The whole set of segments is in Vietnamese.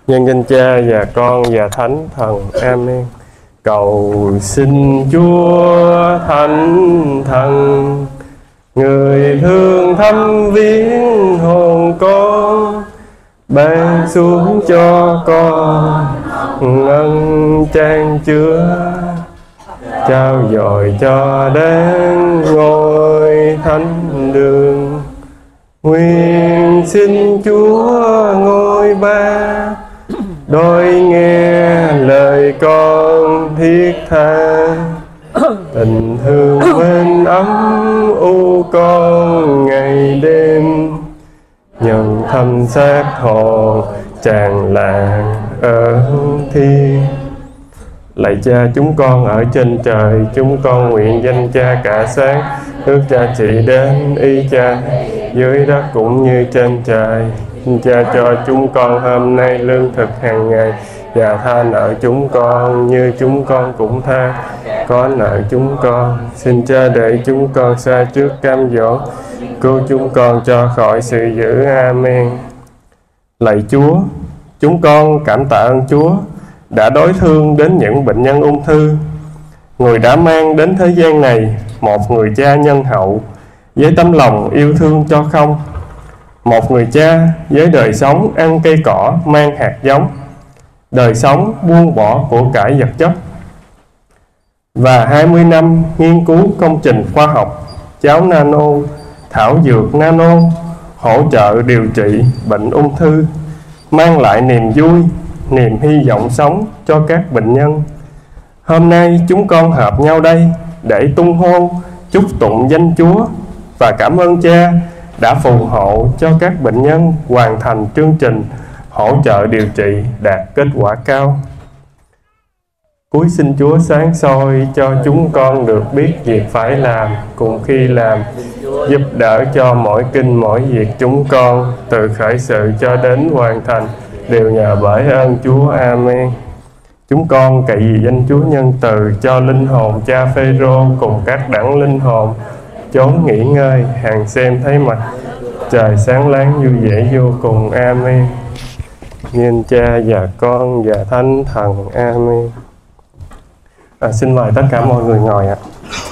Nhân danh Cha và Con và Thánh Thần. Amen. Cầu xin Chúa Thánh Thần, người thương thăm viếng hồn con, ban xuống cho con ân trang chứa, trao dồi cho đến ngôi thánh đường. Nguyện xin Chúa ngôi Ba đôi nghe lời con thiết tha, tình thương bên ấm u con ngày đêm, nhân thăm xác hồn tràn làng ở thiên. Lạy Cha, chúng con ở trên trời, chúng con nguyện danh Cha cả sáng, nước Cha trị đến ý Cha, dưới đất cũng như trên trời. Xin Cha cho chúng con hôm nay lương thực hàng ngày, và tha nợ chúng con như chúng con cũng tha có nợ chúng con. Xin Cha để chúng con xa trước cam dỗ, cứu chúng con cho khỏi sự dữ. Amen. Lạy Chúa, chúng con cảm tạ ơn Chúa đã đối thương đến những bệnh nhân ung thư. Người đã mang đến thế gian này một người cha nhân hậu với tấm lòng yêu thương cho không, một người cha với đời sống ăn cây cỏ mang hạt giống, đời sống buông bỏ của cải vật chất, và 20 năm nghiên cứu công trình khoa học cháo nano, thảo dược nano hỗ trợ điều trị bệnh ung thư, mang lại niềm vui, niềm hy vọng sống cho các bệnh nhân. Hôm nay chúng con hợp nhau đây để tung hô chúc tụng danh Chúa và cảm ơn Cha đã phù hộ cho các bệnh nhân hoàn thành chương trình hỗ trợ điều trị đạt kết quả cao. Cúi xin Chúa sáng soi cho chúng con được biết việc phải làm, cùng khi làm giúp đỡ cho mỗi kinh mỗi việc chúng con từ khởi sự cho đến hoàn thành đều nhờ bởi ơn Chúa. Amen. Chúng con cậy vì danh Chúa nhân từ cho linh hồn cha Phêrô cùng các đẳng linh hồn chốn nghỉ ngơi, hàng xem thấy mặt trời sáng láng vui vẻ vô cùng. Amen. Nhân Cha và Con và Thánh Thần. Amen. Xin mời tất cả mọi người ngồi ạ.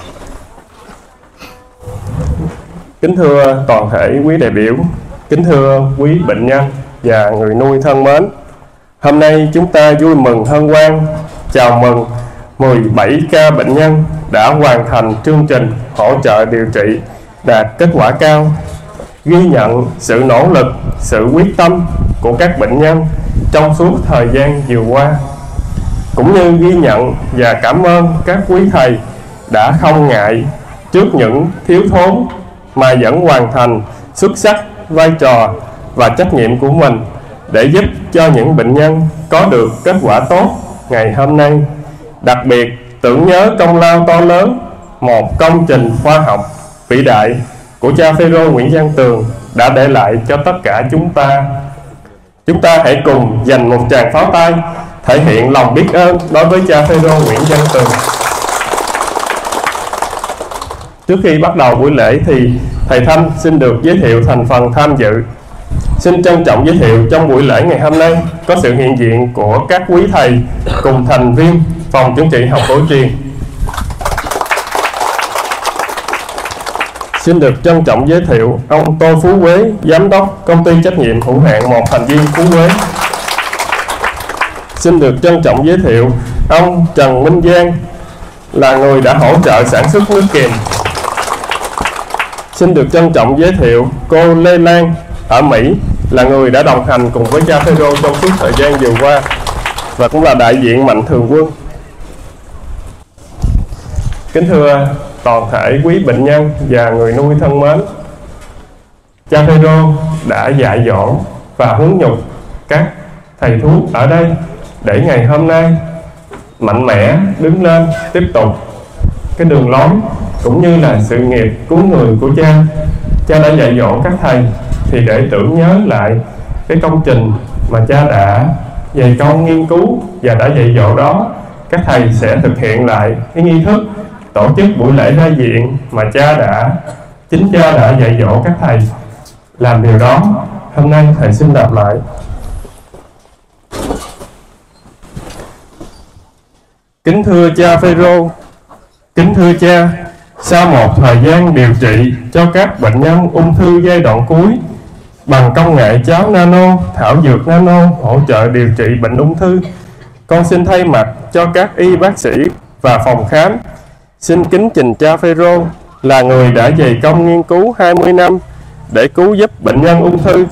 Kính thưa toàn thể quý đại biểu, kính thưa quý bệnh nhân và người nuôi thân mến, hôm nay chúng ta vui mừng hân hoan chào mừng 17 ca bệnh nhân đã hoàn thành chương trình hỗ trợ điều trị đạt kết quả cao, ghi nhận sự nỗ lực, sự quyết tâm của các bệnh nhân trong suốt thời gian vừa qua, cũng như ghi nhận và cảm ơn các quý thầy đã không ngại trước những thiếu thốn mà vẫn hoàn thành xuất sắc vai trò và trách nhiệm của mình để giúp cho những bệnh nhân có được kết quả tốt ngày hôm nay. Đặc biệt tưởng nhớ công lao to lớn, một công trình khoa học vĩ đại của cha Phêrô Nguyễn Văn Tường đã để lại cho tất cả chúng ta. Chúng ta hãy cùng dành một tràng pháo tay thể hiện lòng biết ơn đối với cha Phêrô Nguyễn Văn Tường. Trước khi bắt đầu buổi lễ thì thầy Thanh xin được giới thiệu thành phần tham dự. Xin trân trọng giới thiệu trong buổi lễ ngày hôm nay có sự hiện diện của các quý thầy cùng thành viên phòng chứng trị học cổ truyền. Xin được trân trọng giới thiệu ông Tô Phú Quế, giám đốc công ty trách nhiệm hữu hạn một thành viên Phú Quế. Xin được trân trọng giới thiệu ông Trần Minh Giang, là người đã hỗ trợ sản xuất nước kiềm. Xin được trân trọng giới thiệu cô Lê Lan ở Mỹ, là người đã đồng hành cùng với cha Phêrô trong suốt thời gian vừa qua và cũng là đại diện Mạnh Thường Quân. Kính thưa toàn thể quý bệnh nhân và người nuôi thân mến, cha Phêrô đã dạy dỗ và huấn nhục các thầy thuốc ở đây để ngày hôm nay mạnh mẽ đứng lên tiếp tục cái đường lối cũng như là sự nghiệp cứu người của cha. Cha đã dạy dỗ các thầy thì để tưởng nhớ lại cái công trình mà cha đã dày công nghiên cứu và đã dạy dỗ đó, các thầy sẽ thực hiện lại cái nghi thức tổ chức buổi lễ ra viện mà chính cha đã dạy dỗ các thầy làm điều đó. Hôm nay thầy xin đọc lại. Kính thưa cha Phêrô, kính thưa cha, sau một thời gian điều trị cho các bệnh nhân ung thư giai đoạn cuối bằng công nghệ cháo nano, thảo dược nano hỗ trợ điều trị bệnh ung thư, con xin thay mặt cho các y bác sĩ và phòng khám xin kính trình cha Phêrô là người đã dày công nghiên cứu 20 năm để cứu giúp bệnh nhân ung thư.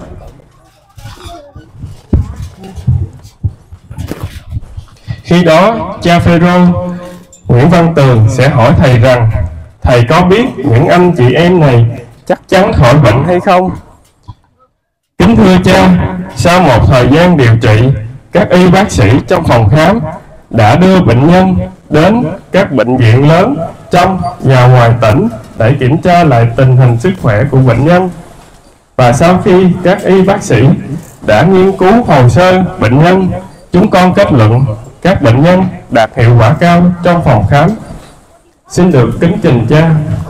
Khi đó, cha Phêrô, Nguyễn Văn Tường sẽ hỏi thầy rằng thầy có biết những anh chị em này chắc chắn khỏi bệnh hay không? Kính thưa cha, sau một thời gian điều trị, các y bác sĩ trong phòng khám đã đưa bệnh nhân đến các bệnh viện lớn trong và ngoài tỉnh để kiểm tra lại tình hình sức khỏe của bệnh nhân. Và sau khi các y bác sĩ đã nghiên cứu hồ sơ bệnh nhân, chúng con kết luận các bệnh nhân đạt hiệu quả cao trong phòng khám. Xin được kính trình cha.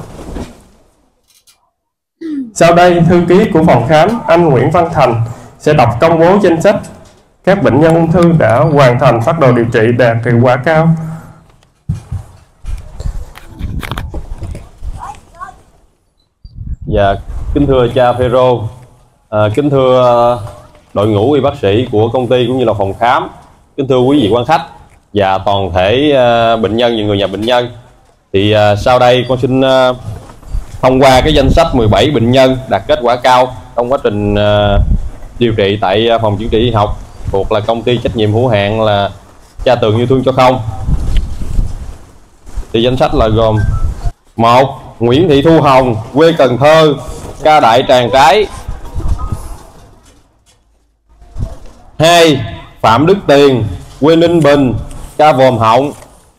Sau đây, thư ký của phòng khám, anh Nguyễn Văn Thành, sẽ đọc công bố danh sách các bệnh nhân ung thư đã hoàn thành phác đồ điều trị đạt hiệu quả cao. Dạ, kính thưa cha Phêrô, kính thưa đội ngũ y bác sĩ của công ty cũng như là phòng khám, kính thưa quý vị quan khách và toàn thể bệnh nhân và người nhà bệnh nhân. Thì sau đây con xin thông qua cái danh sách 17 bệnh nhân đạt kết quả cao trong quá trình điều trị tại phòng chữa trị y học thuộc là công ty trách nhiệm hữu hạn là Cha Tường Yêu Thương Cho Không. Thì danh sách là gồm: 1. Nguyễn Thị Thu Hồng, quê Cần Thơ, ca đại tràng trái. 2. Phạm Đức Tiền, quê Ninh Bình, ca vòm họng.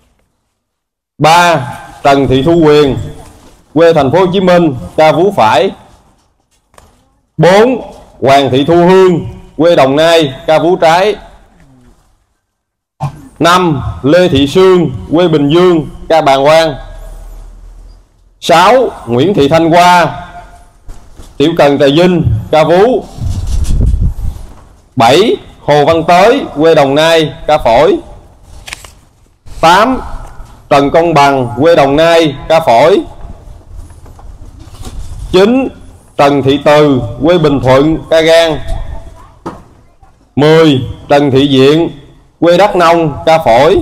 3. Trần Thị Thu Quyền, quê thành phố Hồ Chí Minh, ca vú phải. 4. Hoàng Thị Thu Hương, quê Đồng Nai, ca vú trái. 5. Lê Thị Sương, quê Bình Dương, ca bàng quang. 6. Nguyễn Thị Thanh Hoa, tiểu cần Trà Vinh, ca vú. 7. Hồ Văn Tới, quê Đồng Nai, ca phổi. 8. Trần Công Bằng, quê Đồng Nai, ca phổi. 9. Trần Thị Từ, quê Bình Thuận, ca gan. 10. Trần Thị Diện, quê Đắk Nông, ca phổi.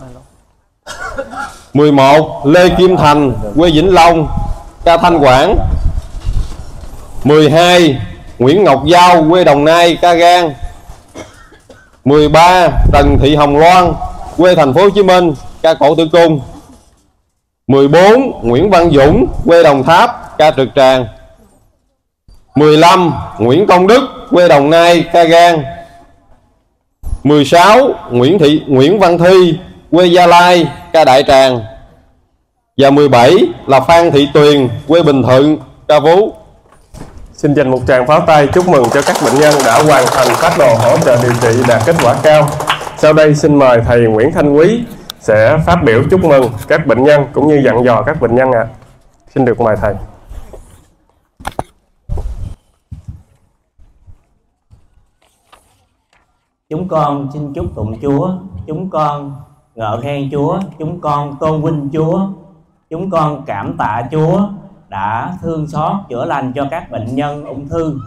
11. Lê Kim Thành, quê Vĩnh Long, ca thanh quản. 12. Nguyễn Ngọc Giao, quê Đồng Nai, ca gan. 13. Trần Thị Hồng Loan, quê thành phố Hồ Chí Minh, ca cổ tử cung. 14. Nguyễn Văn Dũng, quê Đồng Tháp, ca trực tràng. 15. Nguyễn Công Đức, quê Đồng Nai, ca gan. 16. Nguyễn Văn Thi, quê Gia Lai, ca đại tràng. Và 17 là Phan Thị Tuyền, quê Bình Thuận, ca vú. Xin dành một tràng pháo tay chúc mừng cho các bệnh nhân đã hoàn thành phác đồ hỗ trợ điều trị đạt kết quả cao. Sau đây xin mời thầy Nguyễn Thanh Quý sẽ phát biểu chúc mừng các bệnh nhân cũng như dặn dò các bệnh nhân ạ. Xin được mời thầy. Chúng con xin chúc tụng Chúa, chúng con ngợi khen Chúa, chúng con tôn vinh Chúa, chúng con cảm tạ Chúa đã thương xót chữa lành cho các bệnh nhân ung thư.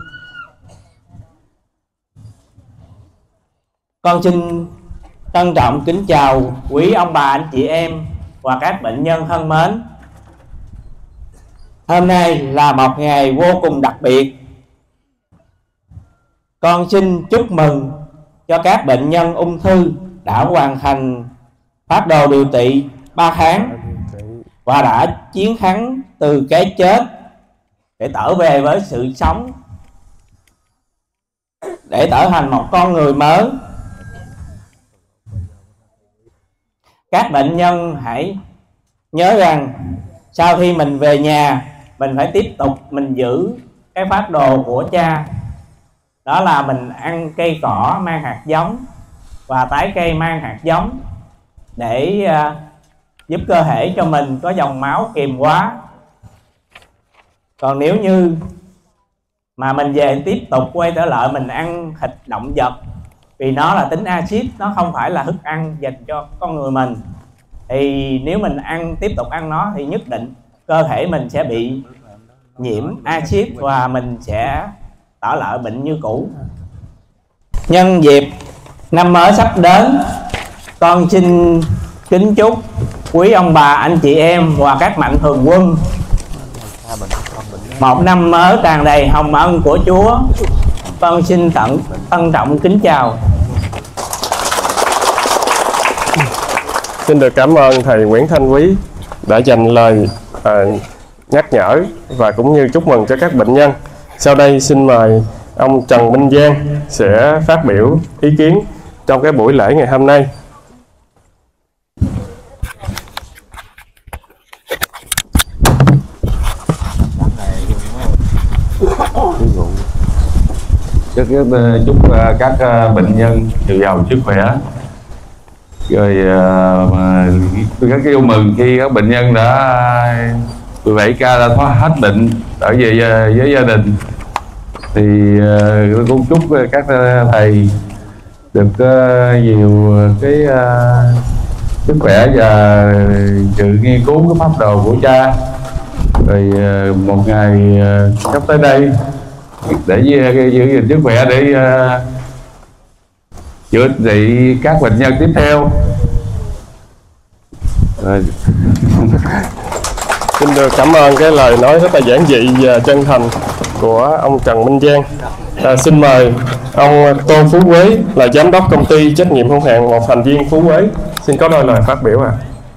Con xin trân trọng kính chào quý ông bà, anh chị em và các bệnh nhân thân mến. Hôm nay là một ngày vô cùng đặc biệt. Con xin chúc mừng cho các bệnh nhân ung thư đã hoàn thành phác đồ điều trị 3 tháng và đã chiến thắng từ cái chết để trở về với sự sống, để trở thành một con người mới. Các bệnh nhân hãy nhớ rằng sau khi mình về nhà, mình phải tiếp tục mình giữ cái phác đồ của cha. Đó là mình ăn cây cỏ mang hạt giống và tái cây mang hạt giống để giúp cơ thể cho mình có dòng máu kiềm hóa. Còn nếu như mà mình về tiếp tục quay trở lại mình ăn thịt động vật, vì nó là tính axit, nó không phải là thức ăn dành cho con người mình, thì nếu mình tiếp tục ăn nó thì nhất định cơ thể mình sẽ bị nhiễm axit và mình sẽ tỏ lại bệnh như cũ. Nhân dịp năm mới sắp đến, con xin kính chúc quý ông bà, anh chị em và các mạnh thường quân một năm mới tràn đầy hồng ân của Chúa. Con xin trân trọng kính chào. Xin được cảm ơn thầy Nguyễn Thanh Quý đã dành lời nhắc nhở và cũng như chúc mừng cho các bệnh nhân. Sau đây xin mời ông Trần Minh Giang sẽ phát biểu ý kiến trong cái buổi lễ ngày hôm nay. Chúc các bệnh nhân nhiều giàu sức khỏe, rồi rất yêu mừng khi các bệnh nhân đã 17 ca đã thoát hết bệnh trở về với gia đình. Thì cũng chúc các thầy được nhiều cái sức khỏe và sự nghiên cứu cái pháp đồ của cha, rồi một ngày sắp tới đây để giữ gìn sức khỏe để chữa trị các bệnh nhân tiếp theo. Xin được cảm ơn cái lời nói rất là giản dị và chân thành của ông Trần Minh Giang. Xin mời ông Tô Phú Quế là giám đốc công ty trách nhiệm hữu hạn một thành viên Phú Quế, xin có đôi lời phát biểu ạ.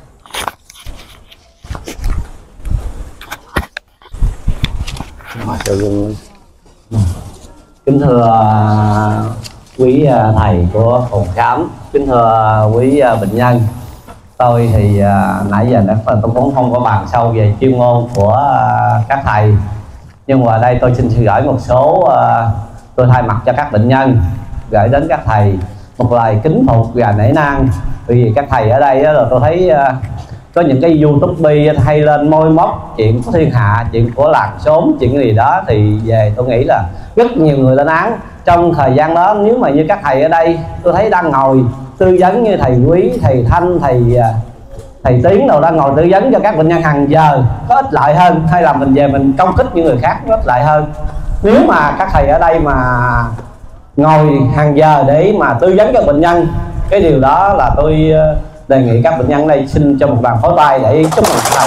Kính thưa quý thầy của phòng khám, kính thưa quý bệnh nhân, tôi thì nãy giờ tôi cũng không có bàn sâu về chuyên môn của các thầy, nhưng mà đây tôi xin gửi một số, tôi thay mặt cho các bệnh nhân gửi đến các thầy một lời kính phục và nể nang. Vì các thầy ở đây là tôi thấy có những cái YouTube hay lên môi móc chuyện của thiên hạ, chuyện của làng xóm, chuyện gì đó, thì về tôi nghĩ là rất nhiều người lên án. Trong thời gian đó nếu mà như các thầy ở đây tôi thấy đang ngồi tư vấn như thầy Quý, thầy Thanh, thầy Tiến đâu đang ngồi tư vấn cho các bệnh nhân hàng giờ, có ích lợi hơn, hay là mình về mình công kích những người khác có ích lợi hơn. Nếu mà các thầy ở đây mà ngồi hàng giờ để mà tư vấn cho bệnh nhân, cái điều đó là tôi đề nghị các bệnh nhân đây xin cho một bàn pháo tay để chúc mừng các thầy.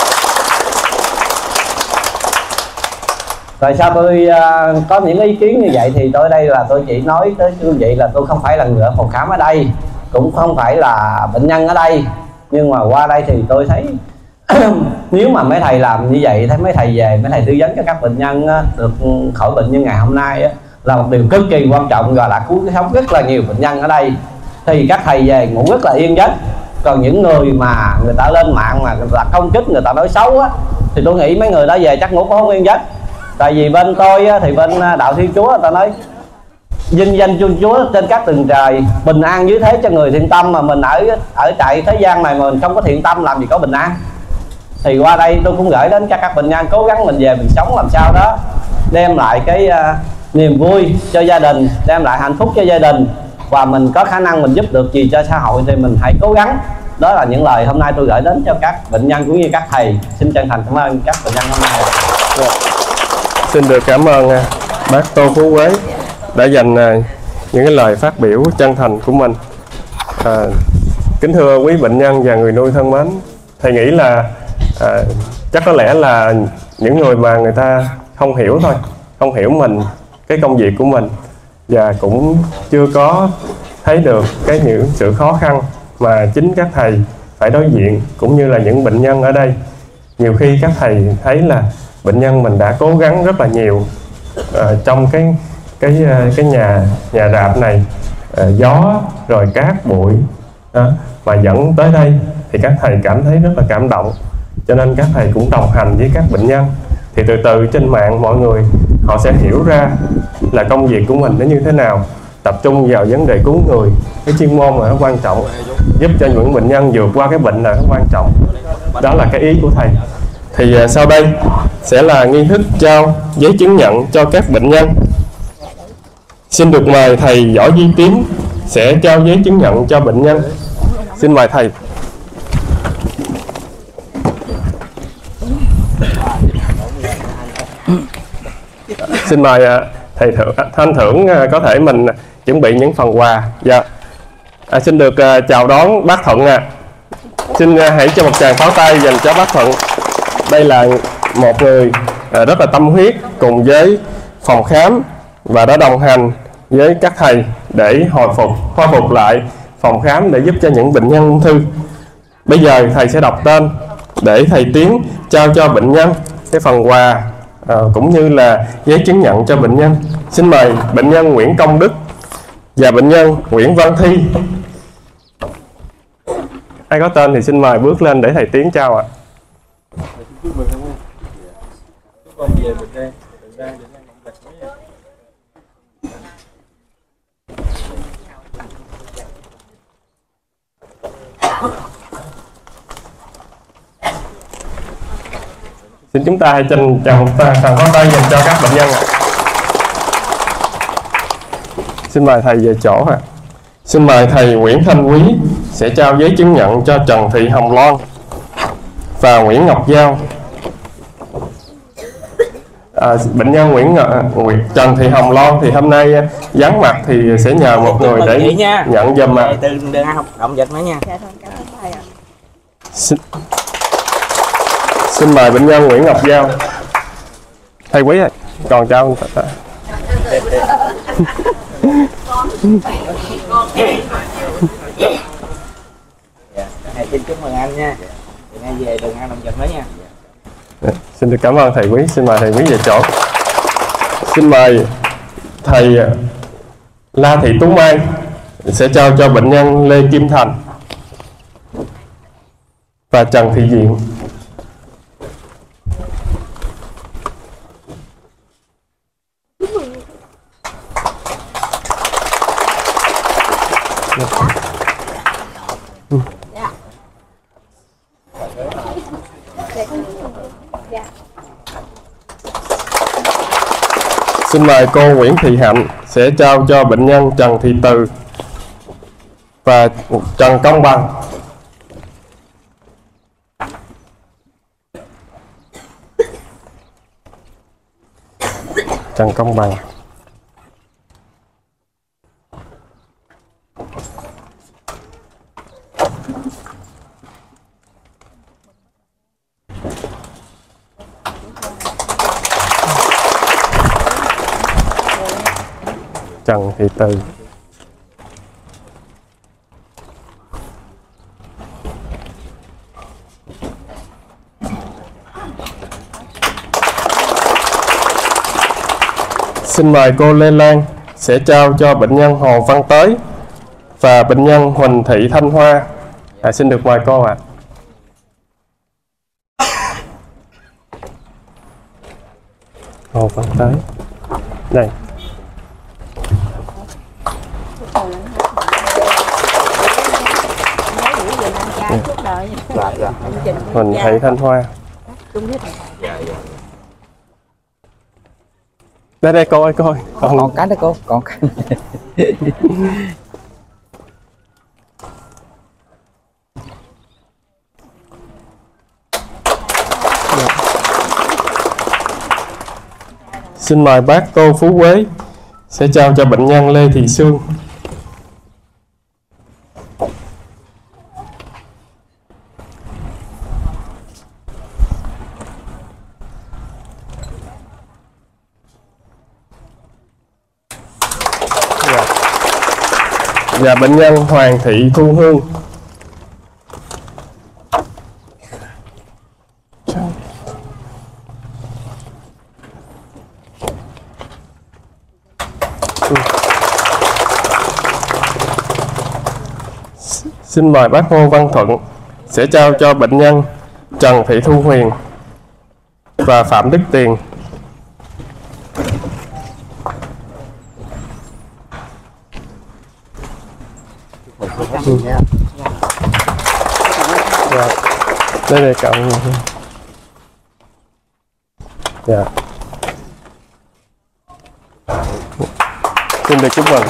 Rồi sao tôi có những ý kiến như vậy thì tôi đây là tôi chỉ nói tới như vậy là tôi không phải là người ở phòng khám ở đây, cũng không phải là bệnh nhân ở đây, nhưng mà qua đây thì tôi thấy nếu mà mấy thầy làm như vậy, thấy mấy thầy về mấy thầy tư vấn cho các bệnh nhân được khỏi bệnh như ngày hôm nay là một điều cực kỳ quan trọng và là cứu sống rất là nhiều bệnh nhân ở đây. Thì các thầy về ngủ rất là yên giấc. Còn những người mà người ta lên mạng mà người ta công kích, người ta nói xấu thì tôi nghĩ mấy người đó về chắc ngủ cũng không yên giấc. Tại vì bên tôi thì bên đạo Thiên Chúa người ta nói vinh danh Chúa trên các tầng trời, bình an dưới thế cho người thiện tâm, mà mình ở tại thế gian này mà mình không có thiện tâm làm gì có bình an. Thì qua đây tôi cũng gửi đến các bệnh nhân cố gắng mình về mình sống làm sao đó đem lại cái niềm vui cho gia đình, đem lại hạnh phúc cho gia đình, và mình có khả năng mình giúp được gì cho xã hội thì mình hãy cố gắng. Đó là những lời hôm nay tôi gửi đến cho các bệnh nhân cũng như các thầy. Xin chân thành cảm ơn các bệnh nhân hôm nay. Xin được cảm ơn bác Tô Phú Quế đã dành những cái lời phát biểu chân thành của mình. Kính thưa quý bệnh nhân và người nuôi thân mến, thầy nghĩ là chắc có lẽ là những người mà người ta không hiểu thôi, không hiểu mình, cái công việc của mình, và cũng chưa có thấy được những sự khó khăn mà chính các thầy phải đối diện, cũng như là những bệnh nhân ở đây. Nhiều khi các thầy thấy là bệnh nhân mình đã cố gắng rất là nhiều trong cái nhà rạp này, gió rồi cát bụi mà dẫn tới đây, thì các thầy cảm thấy rất là cảm động, cho nên các thầy cũng đồng hành với các bệnh nhân. Thì từ từ trên mạng mọi người họ sẽ hiểu ra là công việc của mình nó như thế nào, tập trung vào vấn đề cứu người, cái chuyên môn là nó quan trọng, giúp cho những bệnh nhân vượt qua cái bệnh là nó quan trọng. Đó là cái ý của thầy. Thì sau đây sẽ là nghi thức trao giấy chứng nhận cho các bệnh nhân. Xin được mời thầy Võ Duy Tiến sẽ trao giấy chứng nhận cho bệnh nhân. Xin mời thầy. Xin mời thầy Thanh Thưởng có thể mình chuẩn bị những phần quà. Dạ. Xin được chào đón bác Thuận Xin hãy cho một tràng pháo tay dành cho bác Thuận. Đây là một người rất là tâm huyết cùng với phòng khám và đã đồng hành với các thầy để khôi phục lại phòng khám để giúp cho những bệnh nhân ung thư. Bây giờ thầy sẽ đọc tên để thầy Tiến trao cho bệnh nhân cái phần quà cũng như là giấy chứng nhận cho bệnh nhân. Xin mời bệnh nhân Nguyễn Công Đức và bệnh nhân Nguyễn Văn Thi. Ai có tên thì xin mời bước lên để thầy Tiến trao ạ. Xin chúng ta hãy trao pháo tay dành cho các bệnh nhân ạ. Xin mời thầy về chỗ ạ. Xin mời thầy Nguyễn Thanh Quý sẽ trao giấy chứng nhận cho Trần Thị Hồng Loan và Nguyễn Ngọc Giao. Bệnh nhân Trần Thị Hồng Loan thì hôm nay vắng mặt thì sẽ nhờ một người để nhận giùm ạ. Đừng học động vật nữa nha. Xin mời bệnh nhân Nguyễn Ngọc Giao. Thầy Quý ơi, còn trao xin chúc mừng anh nha. Từ nay về đừng ăn động vật nữa nha. Xin được cảm ơn thầy Quý. Xin mời thầy Quý về chỗ. Xin mời thầy La Thị Tú Mai sẽ trao cho bệnh nhân Lê Kim Thành và Trần Thị Diện. Xin mời cô Nguyễn Thị Hạnh sẽ trao cho bệnh nhân Trần Thị Từ và Trần Công Bằng. Trần Công Bằng. Trần Thị Từ. Xin mời cô Lê Lan sẽ trao cho bệnh nhân Hồ Văn Tới và bệnh nhân Huỳnh Thị Thanh Hoa. Xin được mời cô ạ. Hồ Văn Tới. Đây. Huỳnh Thị Thanh Hoa. Đây cô ơi, cô ơi. Còn cái đó cô, còn cái. Xin mời bác Tô Phú Quế sẽ trao cho bệnh nhân Lê Thị Sương. Và bệnh nhân Hoàng Thị Thu Hương. Xin mời bác Ngô Văn Thuận sẽ trao cho bệnh nhân Trần Thị Thu Huyền và Phạm Đức Tiền. Đây này cậu. Dạ. Xin được chúc mừng.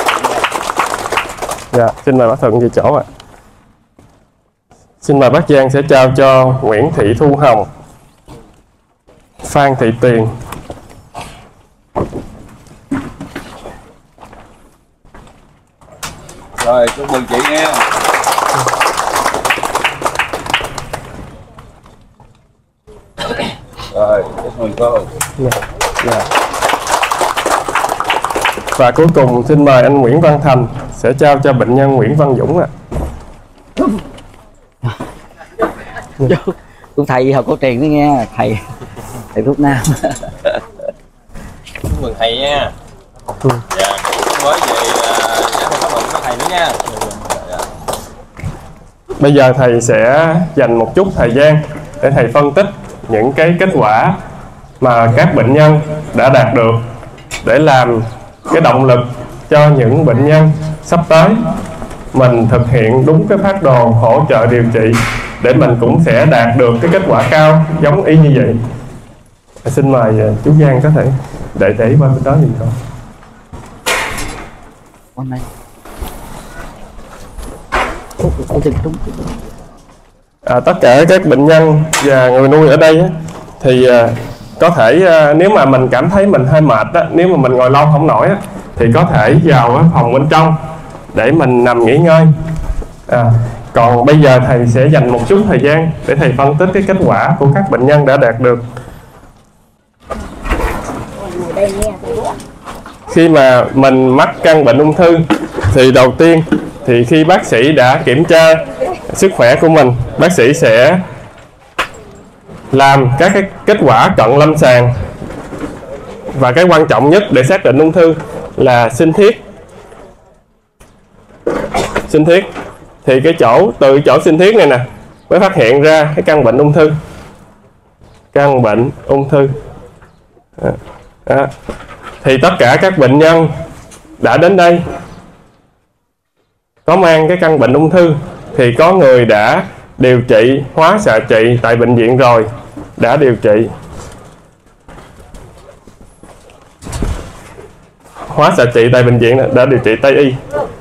Dạ, xin mời bác Thuận về chỗ ạ. Xin mời bác Giang sẽ trao cho Nguyễn Thị Thu Hồng, Phan Thị Tiền Rồi chúc mừng chị nghe. Rồi chúc mừng cô. Dạ. Và cuối cùng xin mời anh Nguyễn Văn Thành sẽ trao cho bệnh nhân Nguyễn Văn Dũng ạ. Cũng thầy học cổ truyền đó nghe, thầy Thuốc Nam. Chúc mừng thầy nha. Dạ, mới về giáo pháp luận với thầy nữa nha. Bây giờ thầy sẽ dành một chút thời gian để thầy phân tích những cái kết quả mà các bệnh nhân đã đạt được để làm cái động lực cho những bệnh nhân sắp tới mình thực hiện đúng cái phác đồ hỗ trợ điều trị để mình cũng sẽ đạt được cái kết quả cao giống y như vậy. Xin mời chú Giang có thể để qua bên đó nhìn con. Hôm nay tất cả các bệnh nhân và người nuôi ở đây thì có thể nếu mà mình cảm thấy mình hơi mệt đó, nếu mà mình ngồi lâu không nổi thì có thể vào phòng bên trong để mình nằm nghỉ ngơi. Còn bây giờ thầy sẽ dành một chút thời gian để thầy phân tích cái kết quả của các bệnh nhân đã đạt được. Khi mà mình mắc căn bệnh ung thư thì đầu tiên thì khi bác sĩ đã kiểm tra sức khỏe của mình, bác sĩ sẽ làm các cái kết quả cận lâm sàng, và cái quan trọng nhất để xác định ung thư là sinh thiết. Sinh thiết thì cái chỗ từ chỗ sinh thiết này nè mới phát hiện ra cái căn bệnh ung thư. Căn bệnh ung thư. Thì tất cả các bệnh nhân đã đến đây có mang cái căn bệnh ung thư thì có người đã điều trị hóa xạ trị tại bệnh viện rồi, đã điều trị hóa xạ trị tại bệnh viện, đã điều trị Tây y.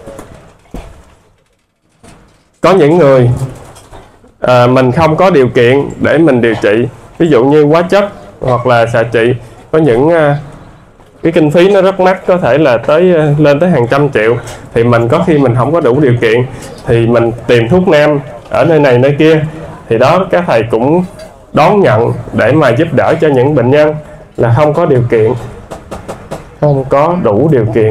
Có những người mình không có điều kiện để mình điều trị, ví dụ như hóa chất hoặc là xạ trị, có những cái kinh phí nó rất mắc, có thể là lên tới hàng trăm triệu, thì mình có khi mình không có đủ điều kiện thì mình tìm thuốc nam ở nơi này nơi kia, thì đó các thầy cũng đón nhận để mà giúp đỡ cho những bệnh nhân là không có điều kiện, không có đủ điều kiện.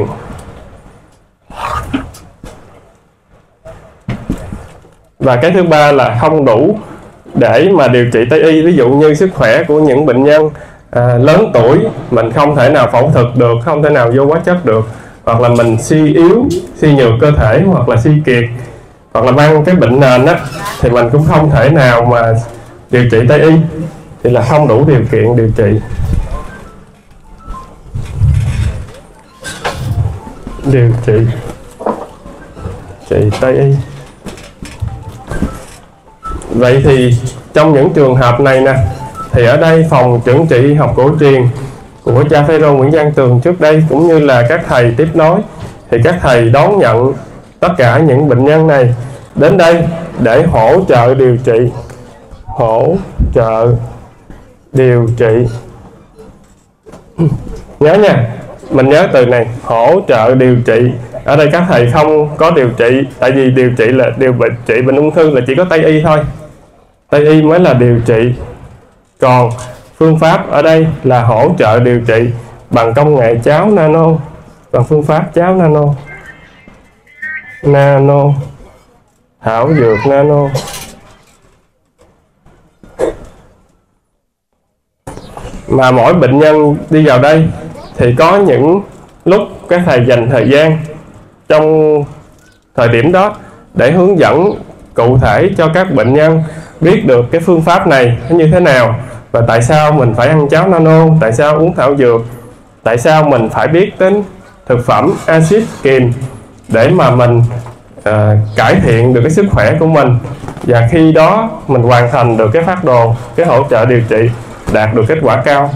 Và cái thứ ba là không đủ để mà điều trị Tây y, ví dụ như sức khỏe của những bệnh nhân lớn tuổi, mình không thể nào phẫu thuật được, không thể nào vô hóa chất được, hoặc là mình suy yếu, suy nhược cơ thể, hoặc là suy kiệt, hoặc là mang cái bệnh nền á, thì mình cũng không thể nào mà điều trị Tây y, thì là không đủ điều kiện điều trị. Điều trị Tây y. Vậy thì trong những trường hợp này nè, thì ở đây phòng chẩn trị học cổ truyền của cha Phêrô Nguyễn Văn Tường trước đây, cũng như là các thầy tiếp nối, thì các thầy đón nhận tất cả những bệnh nhân này đến đây để hỗ trợ điều trị. Hỗ trợ điều trị. Nhớ nha, mình nhớ từ này, hỗ trợ điều trị. Ở đây các thầy không có điều trị, tại vì điều trị là điều trị bệnh ung thư là chỉ có Tây y thôi, Tây y mới là điều trị. Còn phương pháp ở đây là hỗ trợ điều trị bằng công nghệ cháo nano, bằng phương pháp cháo nano, thảo dược nano. Mà mỗi bệnh nhân đi vào đây thì có những lúc các thầy dành thời gian trong thời điểm đó để hướng dẫn cụ thể cho các bệnh nhân biết được cái phương pháp này nó như thế nào, và tại sao mình phải ăn cháo nano, tại sao uống thảo dược, tại sao mình phải biết đến thực phẩm axit kiềm để mà mình cải thiện được cái sức khỏe của mình, và khi đó mình hoàn thành được cái phác đồ, cái hỗ trợ điều trị, đạt được kết quả cao.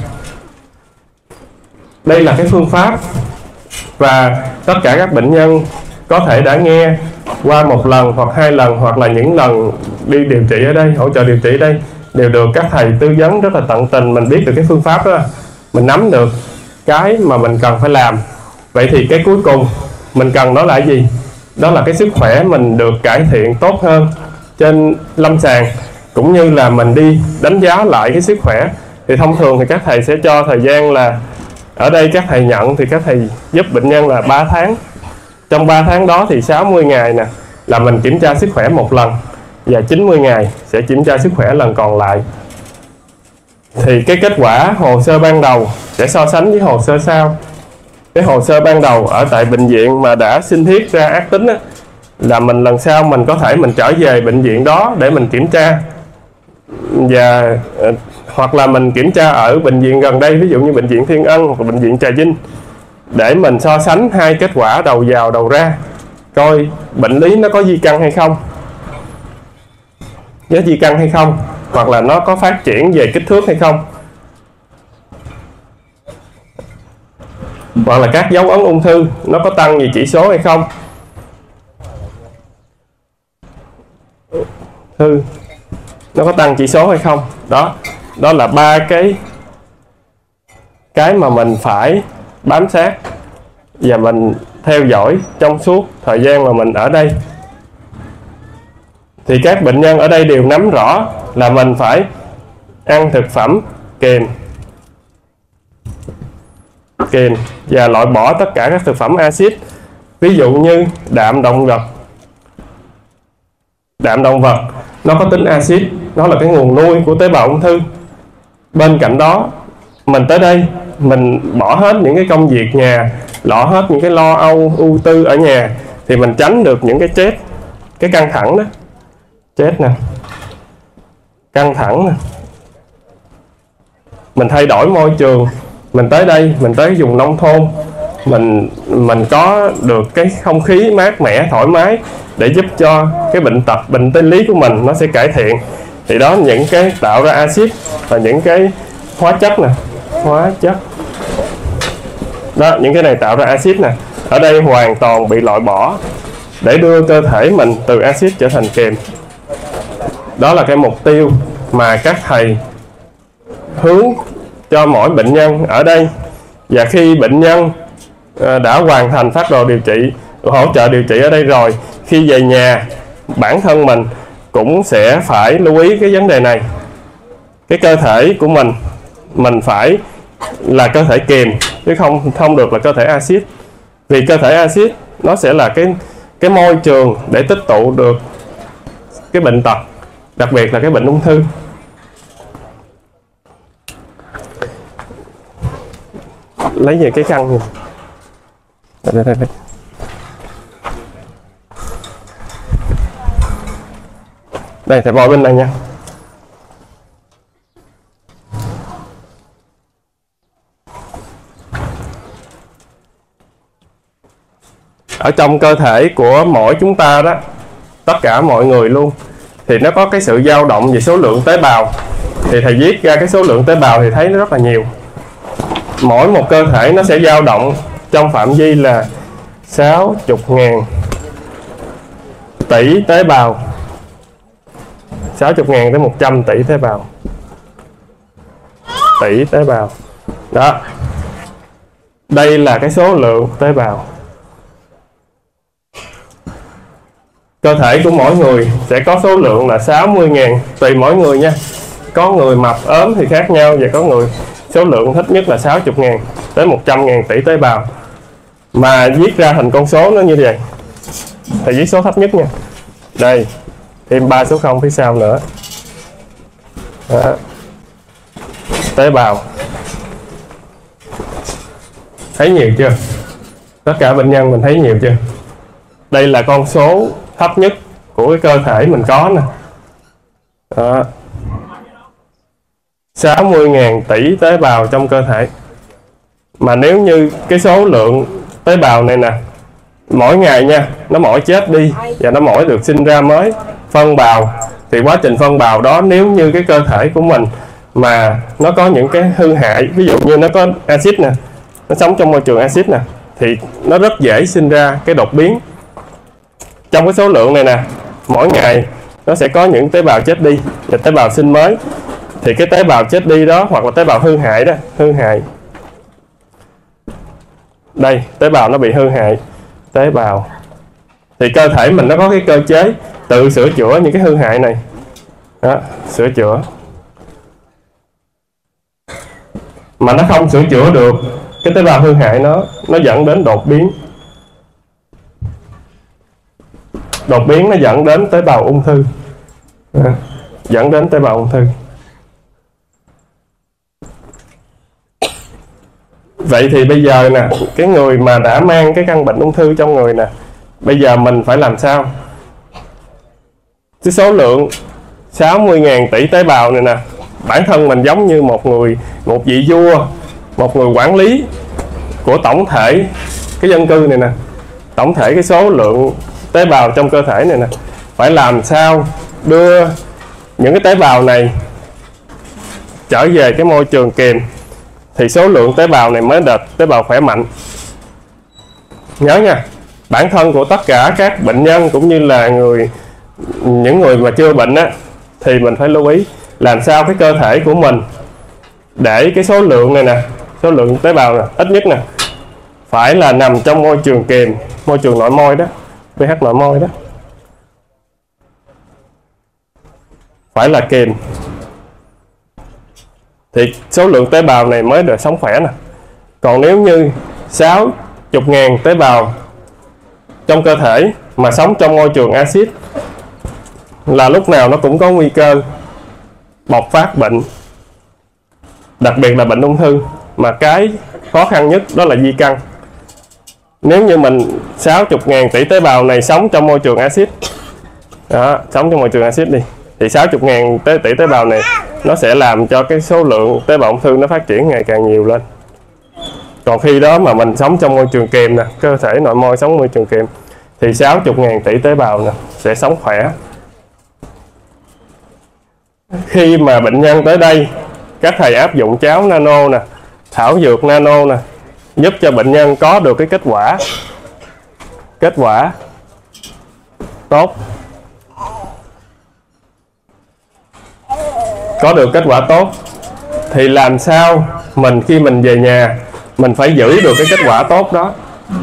Đây là cái phương pháp, và tất cả các bệnh nhân có thể đã nghe qua một lần hoặc hai lần, hoặc là những lần đi điều trị ở đây, hỗ trợ điều trị ở đây, đều được các thầy tư vấn rất là tận tình. Mình biết được cái phương pháp đó, mình nắm được cái mà mình cần phải làm. Vậy thì cái cuối cùng mình cần đó là gì? đó là cái sức khỏe mình được cải thiện tốt hơn trên lâm sàng, cũng như là mình đi đánh giá lại cái sức khỏe. Thì thông thường thì các thầy sẽ cho thời gian là, ở đây các thầy nhận thì các thầy giúp bệnh nhân là 3 tháng. Trong 3 tháng đó thì 60 ngày nè là mình kiểm tra sức khỏe một lần, và 90 ngày sẽ kiểm tra sức khỏe lần còn lại. Thì cái kết quả hồ sơ ban đầu sẽ so sánh với hồ sơ sau. Cái hồ sơ ban đầu ở tại bệnh viện mà đã sinh thiết ra ác tính á, là mình lần sau mình có thể mình trở về bệnh viện đó để mình kiểm tra, và hoặc là mình kiểm tra ở bệnh viện gần đây, ví dụ như bệnh viện Thiên Ân hoặc bệnh viện Trà Vinh, để mình so sánh hai kết quả đầu vào đầu ra, coi bệnh lý nó có di căn hay không, có di căn hay không, hoặc là nó có phát triển về kích thước hay không, hoặc là các dấu ấn ung thư nó có tăng về chỉ số hay không. Nó có tăng chỉ số hay không. Đó là 3 cái mà mình phải bám sát và mình theo dõi trong suốt thời gian mà mình ở đây. Thì các bệnh nhân ở đây đều nắm rõ là mình phải ăn thực phẩm kiềm và loại bỏ tất cả các thực phẩm axit, ví dụ như đạm động vật. Đạm động vật nó có tính axit, nó là cái nguồn nuôi của tế bào ung thư. Bên cạnh đó mình tới đây mình bỏ hết những cái công việc nhà, bỏ hết những cái lo âu ưu tư ở nhà, thì mình tránh được những cái stress, cái căng thẳng đó. Stress nè, căng thẳng nè. Mình thay đổi môi trường, mình tới đây, mình tới vùng nông thôn, mình có được cái không khí mát mẻ, thoải mái để giúp cho cái bệnh tật, bệnh sinh lý của mình nó sẽ cải thiện. Thì đó, những cái tạo ra axit và những cái hóa chất nè, hóa chất đó, những cái này tạo ra axit nè, ở đây hoàn toàn bị loại bỏ để đưa cơ thể mình từ axit trở thành kiềm. Đó là cái mục tiêu mà các thầy hướng cho mỗi bệnh nhân ở đây. Và khi bệnh nhân đã hoàn thành phác đồ điều trị, hỗ trợ điều trị ở đây rồi, khi về nhà bản thân mình cũng sẽ phải lưu ý cái vấn đề này. Cái cơ thể của mình phải là cơ thể kiềm, chứ không được là cơ thể axit. Vì cơ thể axit nó sẽ là cái môi trường để tích tụ được cái bệnh tật, đặc biệt là cái bệnh ung thư. Lấy về cái khăn đây. Đây, thầy bôi bên này nha. Ở trong cơ thể của mỗi chúng ta đó, tất cả mọi người luôn, thì nó có cái sự dao động về số lượng tế bào. Thì thầy viết ra cái số lượng tế bào thì thấy nó rất là nhiều. Mỗi một cơ thể nó sẽ dao động trong phạm vi là 60.000 tỷ tế bào, 60.000 tới 100 tỷ tế bào. Tỷ tế bào. Đó. Đây là cái số lượng tế bào. Cơ thể của mỗi người sẽ có số lượng là 60.000, tùy mỗi người nha. Có người mập ốm thì khác nhau, và có người số lượng thích nhất là 60.000 tới 100.000 tỷ tế bào. Mà viết ra thành con số nó như vậy. Thầy viết số thấp nhất nha. Đây, thêm 3 số 0 phía sau nữa. Đó. Tế bào. Thấy nhiều chưa? Tất cả bệnh nhân mình thấy nhiều chưa? Đây là con số thấp nhất của cái cơ thể mình có nè. Đó. 60.000 tỷ tế bào trong cơ thể. Mà nếu như cái số lượng tế bào này nè, mỗi ngày nha, nó mỗi chết đi và nó mỗi được sinh ra mới, phân bào, thì quá trình phân bào đó, nếu như cái cơ thể của mình mà nó có những cái hư hại, ví dụ như nó có axit nè, nó sống trong môi trường axit nè, thì nó rất dễ sinh ra cái đột biến. Trong cái số lượng này nè, mỗi ngày nó sẽ có những tế bào chết đi và tế bào sinh mới. Thì cái tế bào chết đi đó, hoặc là tế bào hư hại đó, hư hại. Đây, tế bào nó bị hư hại. Tế bào thì cơ thể mình nó có cái cơ chế tự sửa chữa những cái hư hại này đó, sửa chữa. Mà nó không sửa chữa được cái tế bào hư hại, nó dẫn đến đột biến. Đột biến nó dẫn đến tế bào ung thư, dẫn đến tế bào ung thư. Vậy thì bây giờ nè, cái người mà đã mang cái căn bệnh ung thư trong người nè, bây giờ mình phải làm sao? Cái số lượng 60.000 tỷ tế bào này nè, bản thân mình giống như một vị vua, một người quản lý của tổng thể cái dân cư này nè, tổng thể cái số lượng tế bào trong cơ thể này nè, phải làm sao đưa những cái tế bào này trở về cái môi trường kiềm, thì số lượng tế bào này mới được tế bào khỏe mạnh. Nhớ nha, bản thân của tất cả các bệnh nhân cũng như là những người mà chưa bệnh á, thì mình phải lưu ý làm sao cái cơ thể của mình để cái số lượng này nè, số lượng tế bào nè, ít nhất nè phải là nằm trong môi trường kiềm, môi trường nội môi đó, pH nội môi đó, phải là kiềm, thì số lượng tế bào này mới được sống khỏe nè. Còn nếu như 60.000 tế bào trong cơ thể mà sống trong môi trường axit là lúc nào nó cũng có nguy cơ bộc phát bệnh, đặc biệt là bệnh ung thư. Mà cái khó khăn nhất đó là di căn. Nếu như mình 60.000 tỷ tế bào này sống trong môi trường axit đó, sống trong môi trường axit đi, thì 60.000 tỷ tế bào này nó sẽ làm cho cái số lượng tế bào ung thư nó phát triển ngày càng nhiều lên. Còn khi đó mà mình sống trong môi trường kiềm nè, cơ thể nội môi sống môi trường kiềm, thì 60.000 tỷ tế bào nè sẽ sống khỏe. Khi mà bệnh nhân tới đây, các thầy áp dụng cháo nano nè, thảo dược nano nè, giúp cho bệnh nhân có được cái kết quả tốt. Có được kết quả tốt thì làm sao mình khi mình về nhà mình phải giữ được cái kết quả tốt đó.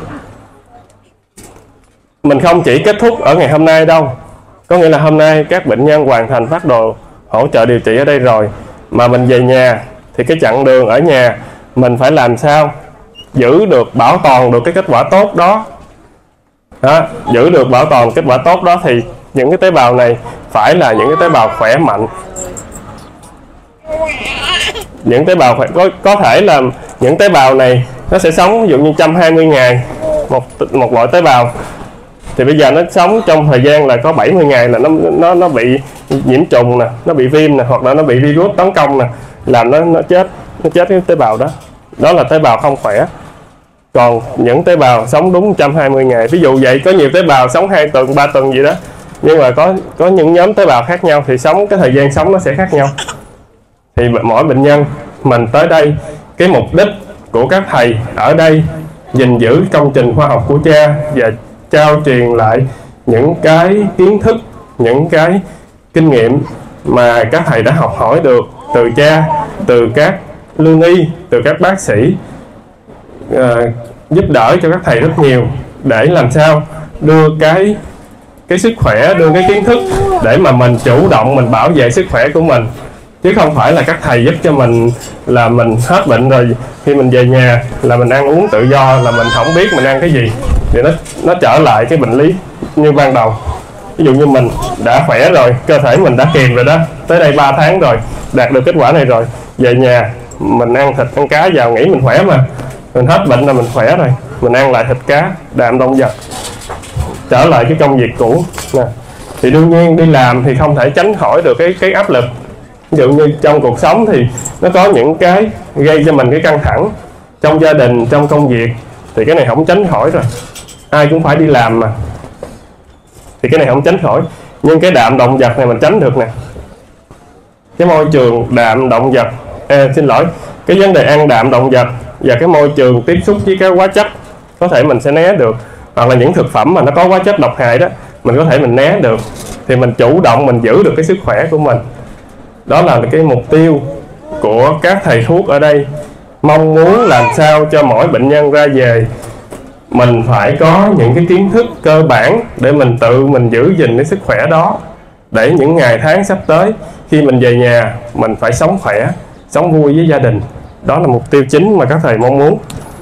Mình không chỉ kết thúc ở ngày hôm nay đâu, có nghĩa là hôm nay các bệnh nhân hoàn thành phác đồ hỗ trợ điều trị ở đây rồi, mà mình về nhà thì cái chặng đường ở nhà mình phải làm sao giữ được, bảo toàn được cái kết quả tốt đó. Giữ được, bảo toàn kết quả tốt đó thì những cái tế bào này phải là những cái tế bào khỏe mạnh. Những tế bào có thể là những tế bào này nó sẽ sống ví dụ như 120 ngày một loại tế bào, thì bây giờ nó sống trong thời gian là có 70 ngày là nó bị nhiễm trùng nè, nó bị viêm nè, hoặc là nó bị virus tấn công nè, làm nó chết cái tế bào đó. Đó là tế bào không khỏe. Còn những tế bào sống đúng 120 ngày, ví dụ vậy, có nhiều tế bào sống 2 tuần, 3 tuần gì đó, nhưng mà có những nhóm tế bào khác nhau thì cái thời gian sống nó sẽ khác nhau. Thì mỗi bệnh nhân mình tới đây, cái mục đích của các thầy ở đây gìn giữ công trình khoa học của cha và trao truyền lại những cái kiến thức, những cái kinh nghiệm mà các thầy đã học hỏi được từ cha, từ các lương y, từ các bác sĩ, giúp đỡ cho các thầy rất nhiều để làm sao đưa cái sức khỏe, đưa cái kiến thức để mà mình chủ động mình bảo vệ sức khỏe của mình, chứ không phải là các thầy giúp cho mình là mình hết bệnh rồi khi mình về nhà là mình ăn uống tự do, là mình không biết mình ăn cái gì thì nó trở lại cái bệnh lý như ban đầu. Ví dụ như mình đã khỏe rồi, cơ thể mình đã kiềm rồi đó, tới đây 3 tháng rồi, đạt được kết quả này rồi, về nhà mình ăn thịt ăn cá vào nghĩ mình khỏe mà, mình hết bệnh là mình khỏe rồi, mình ăn lại thịt cá, đạm động vật, trở lại cái công việc cũ nè. Thì đương nhiên đi làm thì không thể tránh khỏi được cái áp lực. Ví dụ như trong cuộc sống thì nó có những cái gây cho mình cái căng thẳng, trong gia đình, trong công việc, thì cái này không tránh khỏi rồi, ai cũng phải đi làm mà, thì cái này không tránh khỏi. Nhưng cái đạm động vật này mình tránh được nè, cái môi trường đạm động vật, cái vấn đề ăn đạm động vật và cái môi trường tiếp xúc với cái hóa chất có thể mình sẽ né được, hoặc là những thực phẩm mà nó có hóa chất độc hại đó mình có thể mình né được, thì mình chủ động mình giữ được cái sức khỏe của mình. Đó là cái mục tiêu của các thầy thuốc ở đây, mong muốn làm sao cho mỗi bệnh nhân ra về mình phải có những cái kiến thức cơ bản để mình tự mình giữ gìn cái sức khỏe đó, để những ngày tháng sắp tới khi mình về nhà mình phải sống khỏe, sống vui với gia đình. Đó là mục tiêu chính mà các thầy mong muốn.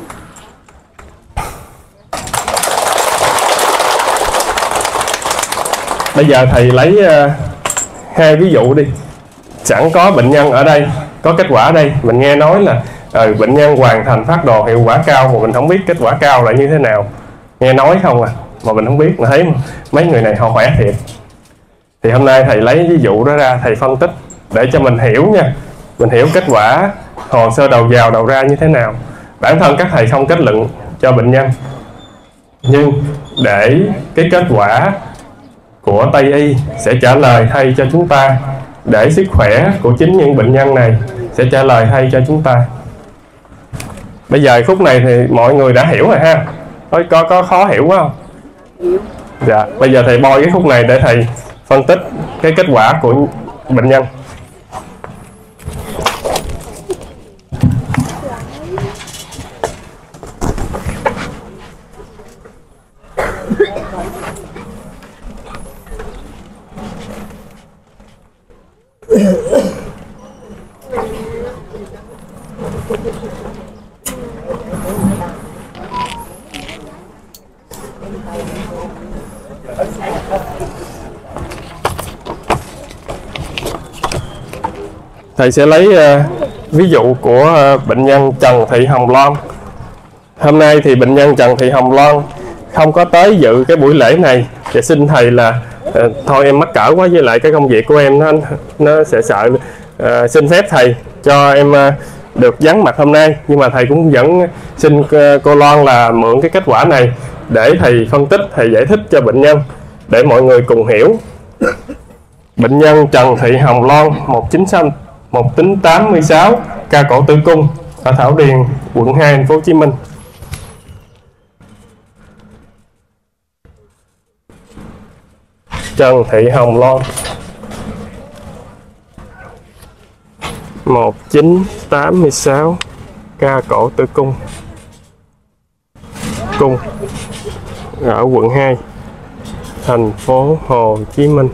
Bây giờ thầy lấy hai ví dụ đi. Sẵn có bệnh nhân ở đây, có kết quả ở đây, mình nghe nói là bệnh nhân hoàn thành phác đồ hiệu quả cao, mà mình không biết kết quả cao là như thế nào. Nghe nói không à, mà mình không biết, mà thấy mấy người này họ khỏe thiệt. Thì hôm nay thầy lấy ví dụ đó ra, thầy phân tích để cho mình hiểu nha. Mình hiểu kết quả hồ sơ đầu vào đầu ra như thế nào. Bản thân các thầy không kết luận cho bệnh nhân, nhưng để cái kết quả của Tây Y sẽ trả lời thay cho chúng ta, để sức khỏe của chính những bệnh nhân này sẽ trả lời thay cho chúng ta. Bây giờ khúc này thì mọi người đã hiểu rồi ha. Có khó hiểu quá không? Dạ, bây giờ thầy bôi cái khúc này để thầy phân tích cái kết quả của bệnh nhân. Thầy sẽ lấy ví dụ của bệnh nhân Trần Thị Hồng Loan. Hôm nay thì bệnh nhân Trần Thị Hồng Loan không có tới dự cái buổi lễ này, và xin thầy là thôi em mắc cỡ quá với lại cái công việc của em, nó sẽ sợ, xin phép thầy cho em được vắng mặt hôm nay. Nhưng mà thầy cũng vẫn xin cô Loan là mượn cái kết quả này để thầy phân tích, thầy giải thích cho bệnh nhân để mọi người cùng hiểu. Bệnh nhân Trần Thị Hồng Loan 1986, ca cổ tử cung ở Thảo Điền, quận 2, thành phố Hồ Chí Minh. Trần Thị Hồng Loan 1986, ca cổ tử cung ở quận 2, thành phố Hồ Chí Minh.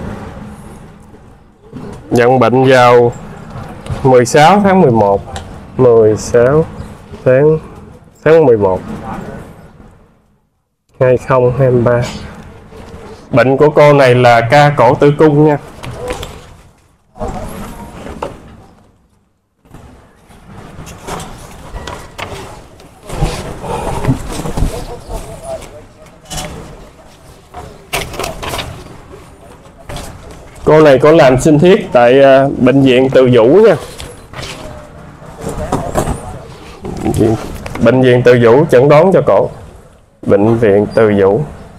Nhận bệnh vào 16 tháng 11 16 tháng 11 2023. Bệnh của cô này là ca cổ tử cung nha. Cô này có làm sinh thiết tại bệnh viện Từ Dũ nha. Bệnh viện Từ Dũ chẩn đoán cho cổ. Bệnh viện Từ Dũ.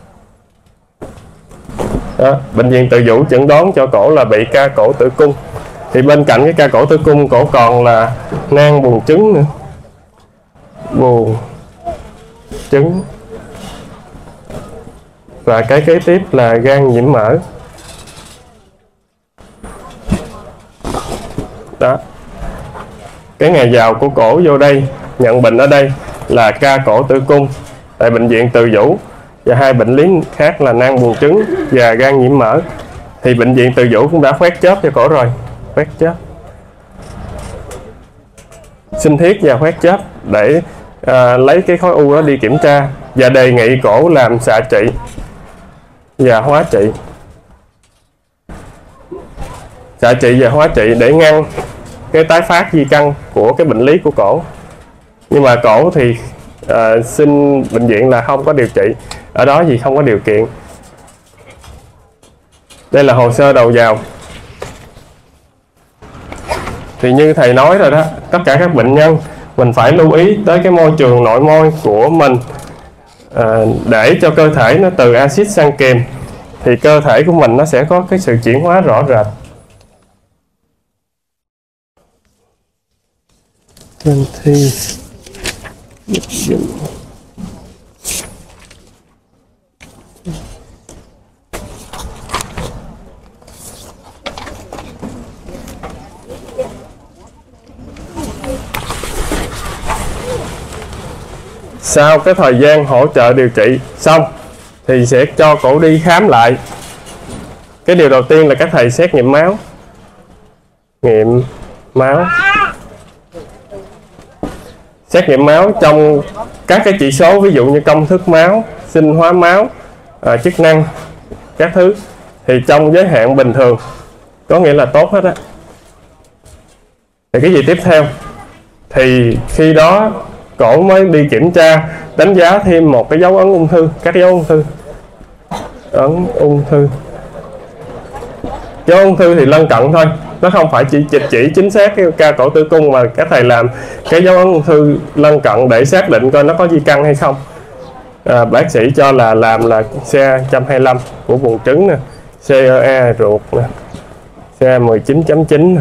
Đó, bệnh viện Từ Dũ chẩn đoán cho cổ là bị ca cổ tử cung. Thì bên cạnh cái ca cổ tử cung, cổ còn là nang buồng trứng nữa. Buồng trứng. Và cái kế tiếp là gan nhiễm mỡ. Đó. Cái ngày vào của cổ vô đây, nhận bệnh ở đây là ca cổ tử cung tại bệnh viện Từ Dũ, và hai bệnh lý khác là nang buồng trứng và gan nhiễm mỡ. Thì bệnh viện Từ Dũ cũng đã khoét chớp cho cổ rồi, khoét chớp, sinh thiết và khoét chớp để lấy cái khối u đó đi kiểm tra, và đề nghị cổ làm xạ trị và hóa trị. Xạ trị và hóa trị để ngăn cái tái phát di căn của cái bệnh lý của cổ. Nhưng mà cổ thì xin bệnh viện là không có điều trị ở đó vì không có điều kiện. Đây là hồ sơ đầu vào. Thì như thầy nói rồi đó, tất cả các bệnh nhân mình phải lưu ý tới cái môi trường nội môi của mình, để cho cơ thể nó từ axit sang kiềm, thì cơ thể của mình nó sẽ có cái sự chuyển hóa rõ rệt. Trên thi sau cái thời gian hỗ trợ điều trị xong thì sẽ cho cổ đi khám lại. Cái điều đầu tiên là các thầy xét nghiệm máu. Xét nghiệm máu trong các cái chỉ số, ví dụ như công thức máu, sinh hóa máu, chức năng các thứ, thì trong giới hạn bình thường, có nghĩa là tốt hết á. Thì cái gì tiếp theo? Thì khi đó cổ mới đi kiểm tra, đánh giá thêm một cái dấu ấn ung thư, các dấu ung thư. Ấn ung thư. Dấu ung thư thì lân cận thôi, nó không phải chỉ chính xác cái ca cổ tử cung, mà các thầy làm cái dấu ấn ung thư lân cận để xác định coi nó có di căn hay không. Bác sĩ cho là làm là CA125 của buồng trứng nè, CEA ruột nè, CA19.9 nè,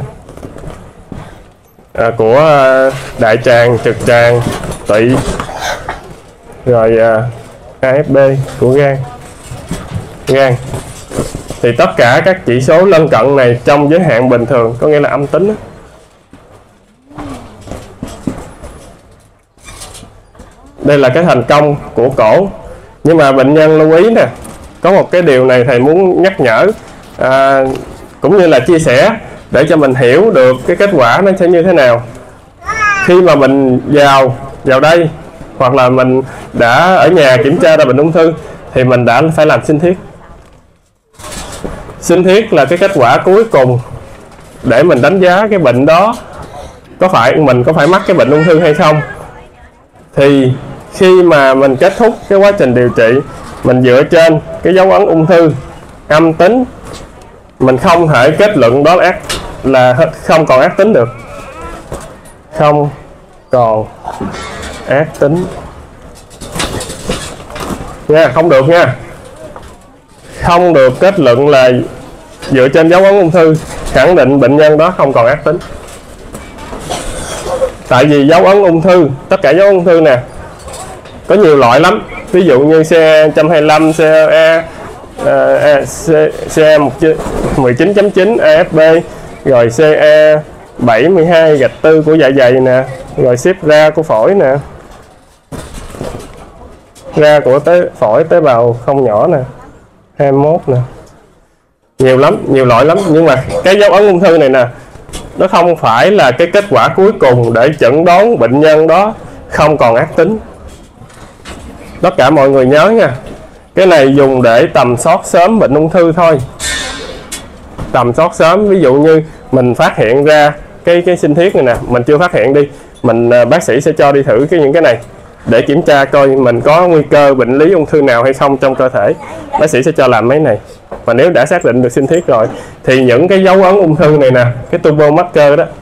của đại tràng, trực tràng, tụy, rồi AFB của gan. Thì tất cả các chỉ số lân cận này trong giới hạn bình thường, có nghĩa là âm tính đó. Đây là cái thành công của cổ. Nhưng mà bệnh nhân lưu ý nè, có một cái điều này thầy muốn nhắc nhở, cũng như là chia sẻ để cho mình hiểu được cái kết quả nó sẽ như thế nào. Khi mà mình vào đây, hoặc là mình đã ở nhà kiểm tra ra bệnh ung thư, thì mình đã phải làm sinh thiết. Sinh thiết là cái kết quả cuối cùng để mình đánh giá cái bệnh đó mình có phải mắc cái bệnh ung thư hay không. Thì khi mà mình kết thúc cái quá trình điều trị, mình dựa trên cái dấu ấn ung thư âm tính, mình không thể kết luận đó là không còn ác tính được. Không còn ác tính nha, không được nha. Không được kết luận là dựa trên dấu ấn ung thư khẳng định bệnh nhân đó không còn ác tính. Tại vì dấu ấn ung thư, tất cả dấu ấn ung thư nè, có nhiều loại lắm. Ví dụ như CA125, CA19.9 AFB, rồi CA72-4 của dạ dày nè, rồi xếp ra của phổi nè, ra của phổi tế bào không nhỏ nè, 21 nè, nhiều lắm, nhiều loại lắm. Nhưng mà cái dấu ấn ung thư này nè, nó không phải là cái kết quả cuối cùng để chẩn đoán bệnh nhân đó không còn ác tính. Tất cả mọi người nhớ nha, cái này dùng để tầm soát sớm bệnh ung thư thôi. Tầm soát sớm, ví dụ như mình phát hiện ra cái sinh thiết này nè, mình chưa phát hiện đi, bác sĩ sẽ cho đi thử những cái này để kiểm tra coi mình có nguy cơ bệnh lý ung thư nào hay không trong cơ thể. Bác sĩ sẽ cho làm mấy này. Và nếu đã xác định được sinh thiết rồi thì những cái dấu ấn ung thư này nè, cái tumor marker đó,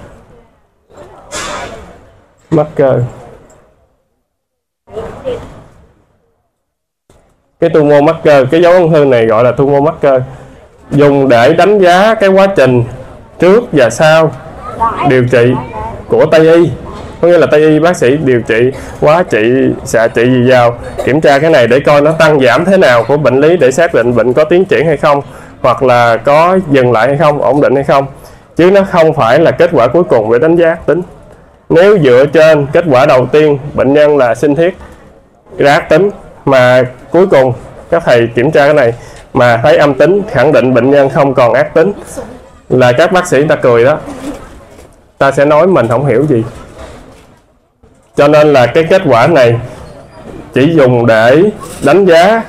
cái tumor marker, cái dấu ung thư này gọi là tumor marker, dùng để đánh giá cái quá trình trước và sau điều trị của Tây y. Có nghĩa là Tây y bác sĩ điều trị hóa trị, xạ trị gì vào, kiểm tra cái này để coi nó tăng giảm thế nào của bệnh lý, để xác định bệnh có tiến triển hay không, hoặc là có dừng lại hay không, ổn định hay không. Chứ nó không phải là kết quả cuối cùng để đánh giá ác tính. Nếu dựa trên kết quả đầu tiên bệnh nhân là sinh thiết ra ác tính, mà cuối cùng các thầy kiểm tra cái này mà thấy âm tính, khẳng định bệnh nhân không còn ác tính, là các bác sĩ ta cười đó, ta sẽ nói mình không hiểu gì. Cho nên là cái kết quả này chỉ dùng để đánh giá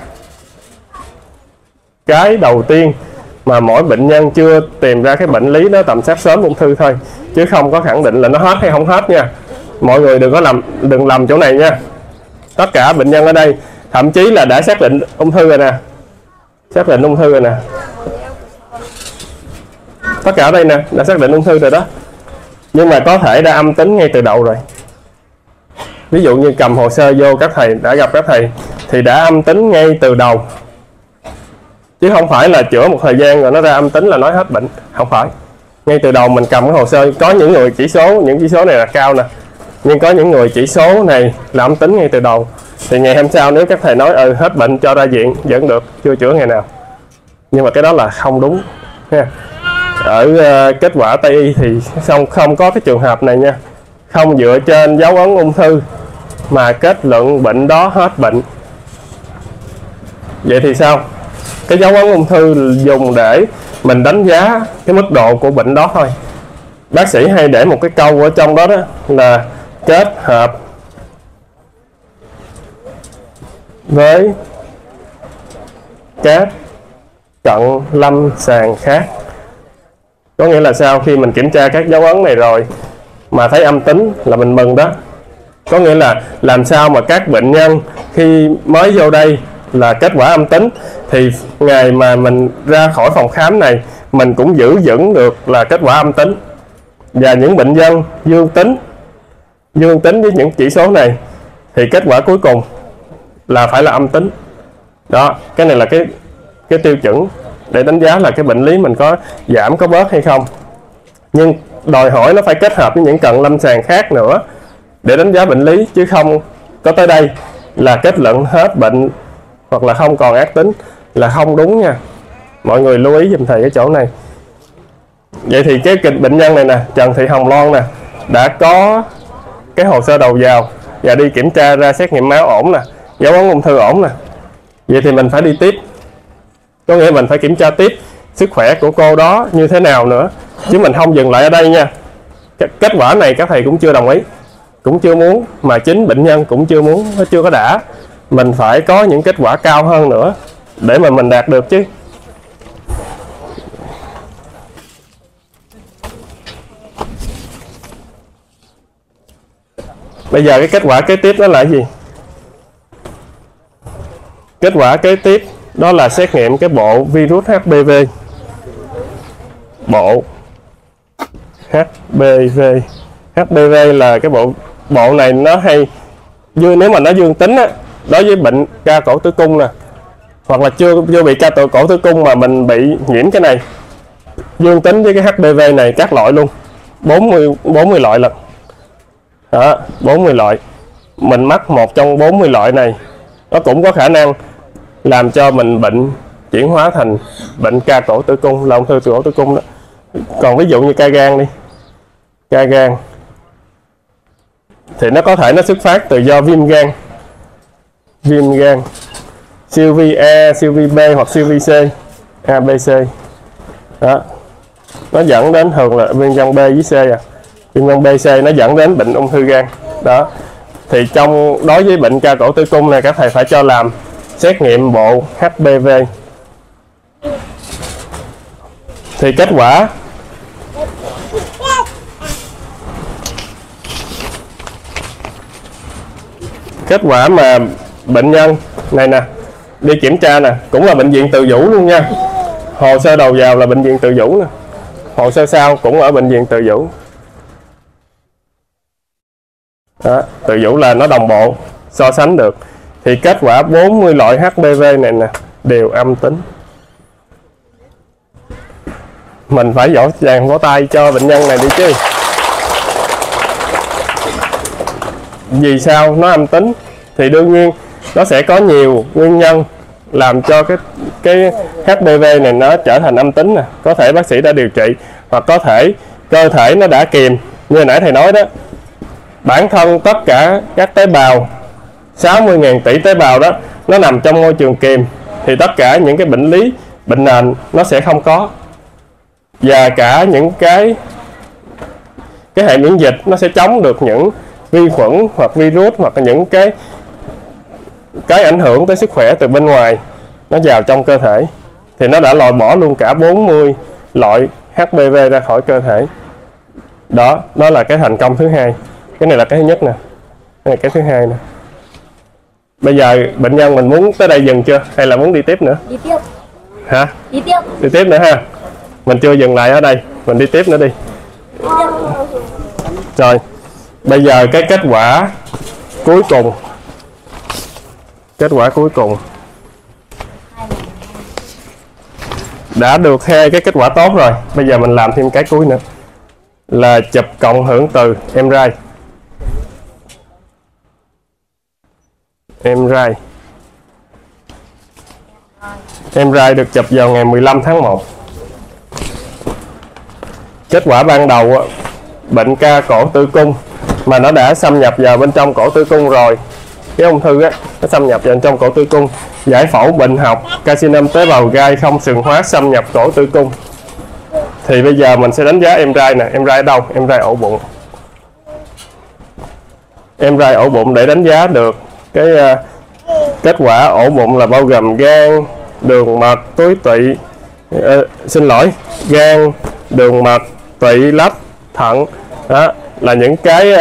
cái đầu tiên mà mỗi bệnh nhân chưa tìm ra cái bệnh lý đó tầm soát sớm ung thư thôi, chứ không có khẳng định là nó hết hay không hết nha. Mọi người đừng lầm chỗ này nha. Tất cả bệnh nhân ở đây thậm chí là đã xác định ung thư rồi nè, tất cả ở đây nè đã xác định ung thư rồi đó, nhưng mà có thể đã âm tính ngay từ đầu rồi. Ví dụ như cầm hồ sơ vô, các thầy đã gặp các thầy thì đã âm tính ngay từ đầu, chứ không phải là chữa một thời gian rồi nó ra âm tính là nói hết bệnh. Không phải, ngay từ đầu mình cầm cái hồ sơ, có những người những chỉ số này là cao nè, nhưng có những người chỉ số này là âm tính ngay từ đầu, thì ngày hôm sau nếu các thầy nói hết bệnh cho ra viện vẫn được, chưa chữa ngày nào. Nhưng mà cái đó là không đúng ha. Ở kết quả Tây y thì không có cái trường hợp này nha. Không dựa trên dấu ấn ung thư mà kết luận bệnh đó hết bệnh. Vậy thì sao? Cái dấu ấn ung thư dùng để mình đánh giá cái mức độ của bệnh đó thôi. Bác sĩ hay để một cái câu ở trong đó, đó là kết hợp với các cận lâm sàng khác. Có nghĩa là sao? Khi mình kiểm tra các dấu ấn này rồi mà thấy âm tính là mình mừng đó. Có nghĩa là làm sao mà các bệnh nhân khi mới vô đây là kết quả âm tính, thì ngày mà mình ra khỏi phòng khám này mình cũng giữ vững được là kết quả âm tính. Và những bệnh nhân dương tính với những chỉ số này thì kết quả cuối cùng là phải là âm tính. Đó, cái này là cái tiêu chuẩn để đánh giá là cái bệnh lý mình có giảm, có bớt hay không. Nhưng đòi hỏi nó phải kết hợp với những cận lâm sàng khác nữa để đánh giá bệnh lý, chứ không có tới đây là kết luận hết bệnh hoặc là không còn ác tính là không đúng nha. Mọi người lưu ý giùm thầy cái chỗ này. Vậy thì cái bệnh nhân này nè, Trần Thị Hồng Loan nè, đã có cái hồ sơ đầu vào và đi kiểm tra ra xét nghiệm máu ổn nè, dấu ấn ung thư ổn nè. Vậy thì mình phải đi tiếp. Có nghĩa mình phải kiểm tra tiếp sức khỏe của cô đó như thế nào nữa, chứ mình không dừng lại ở đây nha. Kết quả này các thầy cũng chưa đồng ý, cũng chưa muốn, mà chính bệnh nhân cũng chưa muốn, nó chưa có đã. Mình phải có những kết quả cao hơn nữa để mà mình đạt được chứ. Bây giờ cái kết quả kế tiếp đó là gì? Kết quả kế tiếp đó là xét nghiệm cái bộ virus HPV. Bộ HPV là cái bộ này nó hay nếu mà nó dương tính á, đối với bệnh ca cổ tử cung nè, hoặc là chưa bị ca cổ tử cung mà mình bị nhiễm cái này, dương tính với cái HPV này các loại luôn, 40 loại lần. Đó, 40 loại. Mình mắc một trong 40 loại này, nó cũng có khả năng làm cho mình bệnh chuyển hóa thành bệnh ca cổ tử cung, là ung thư cổ tử cung đó. Còn ví dụ như ca gan đi, ca gan thì nó có thể nó xuất phát từ do viêm gan, siêu vi A, siêu vi B hoặc siêu vi C, A, B, C. Đó, nó dẫn đến thường là viêm gan B với C à. Viêm gan B, C nó dẫn đến bệnh ung thư gan. Đó, thì đối với bệnh ca cổ tử cung này các thầy phải cho làm xét nghiệm bộ HPV. Thì kết quả mà bệnh nhân này nè đi kiểm tra nè, cũng là bệnh viện Từ Dũ luôn nha. Hồ sơ đầu vào là bệnh viện Từ Dũ nè, hồ sơ sau cũng ở bệnh viện Từ Dũ. Đó, Từ Dũ là nó đồng bộ, so sánh được. Thì kết quả 40 loại HPV này nè đều âm tính. Mình phải vỗ tay cho bệnh nhân này đi chứ. Vì sao nó âm tính? Thì đương nhiên nó sẽ có nhiều nguyên nhân làm cho cái HPV này nó trở thành âm tính nè. Có thể bác sĩ đã điều trị, hoặc có thể cơ thể nó đã kiềm. Như hồi nãy thầy nói đó, bản thân tất cả các tế bào 60.000 tỷ tế bào đó nó nằm trong môi trường kiềm, thì tất cả những cái bệnh lý, bệnh nền nó sẽ không có. Và cả những cái hệ miễn dịch nó sẽ chống được những vi khuẩn hoặc virus hoặc là những cái ảnh hưởng tới sức khỏe từ bên ngoài nó vào trong cơ thể. Thì nó đã loại bỏ luôn cả 40 loại HPV ra khỏi cơ thể. Đó, nó là cái thành công thứ hai. Cái này là cái thứ nhất nè, cái này cái thứ hai nè. Bây giờ bệnh nhân mình muốn tới đây dừng chưa, hay là muốn đi tiếp nữa? Đi tiếp. Hả? Đi tiếp. Đi tiếp nữa ha. Mình chưa dừng lại ở đây, mình đi tiếp nữa đi. Rồi, bây giờ cái kết quả cuối cùng. Đã được hai cái kết quả tốt rồi. Bây giờ mình làm thêm cái cuối nữa, là chụp cộng hưởng từ MRI. MRI được chụp vào ngày 15 tháng 1. Kết quả ban đầu bệnh ca cổ tử cung mà nó đã xâm nhập vào bên trong cổ tử cung rồi. Cái ung thư á, nó xâm nhập vào bên trong cổ tử cung, giải phẫu bệnh học, carcinoma tế bào gai không sừng hóa xâm nhập cổ tử cung. Thì bây giờ mình sẽ đánh giá MRI nè. MRI ở đâu? MRI ổ bụng. MRI ổ bụng để đánh giá được cái kết quả ổ bụng là bao gồm gan, đường mật, túi tụy, gan, đường mật, tụy, lách, thận. Đó là những cái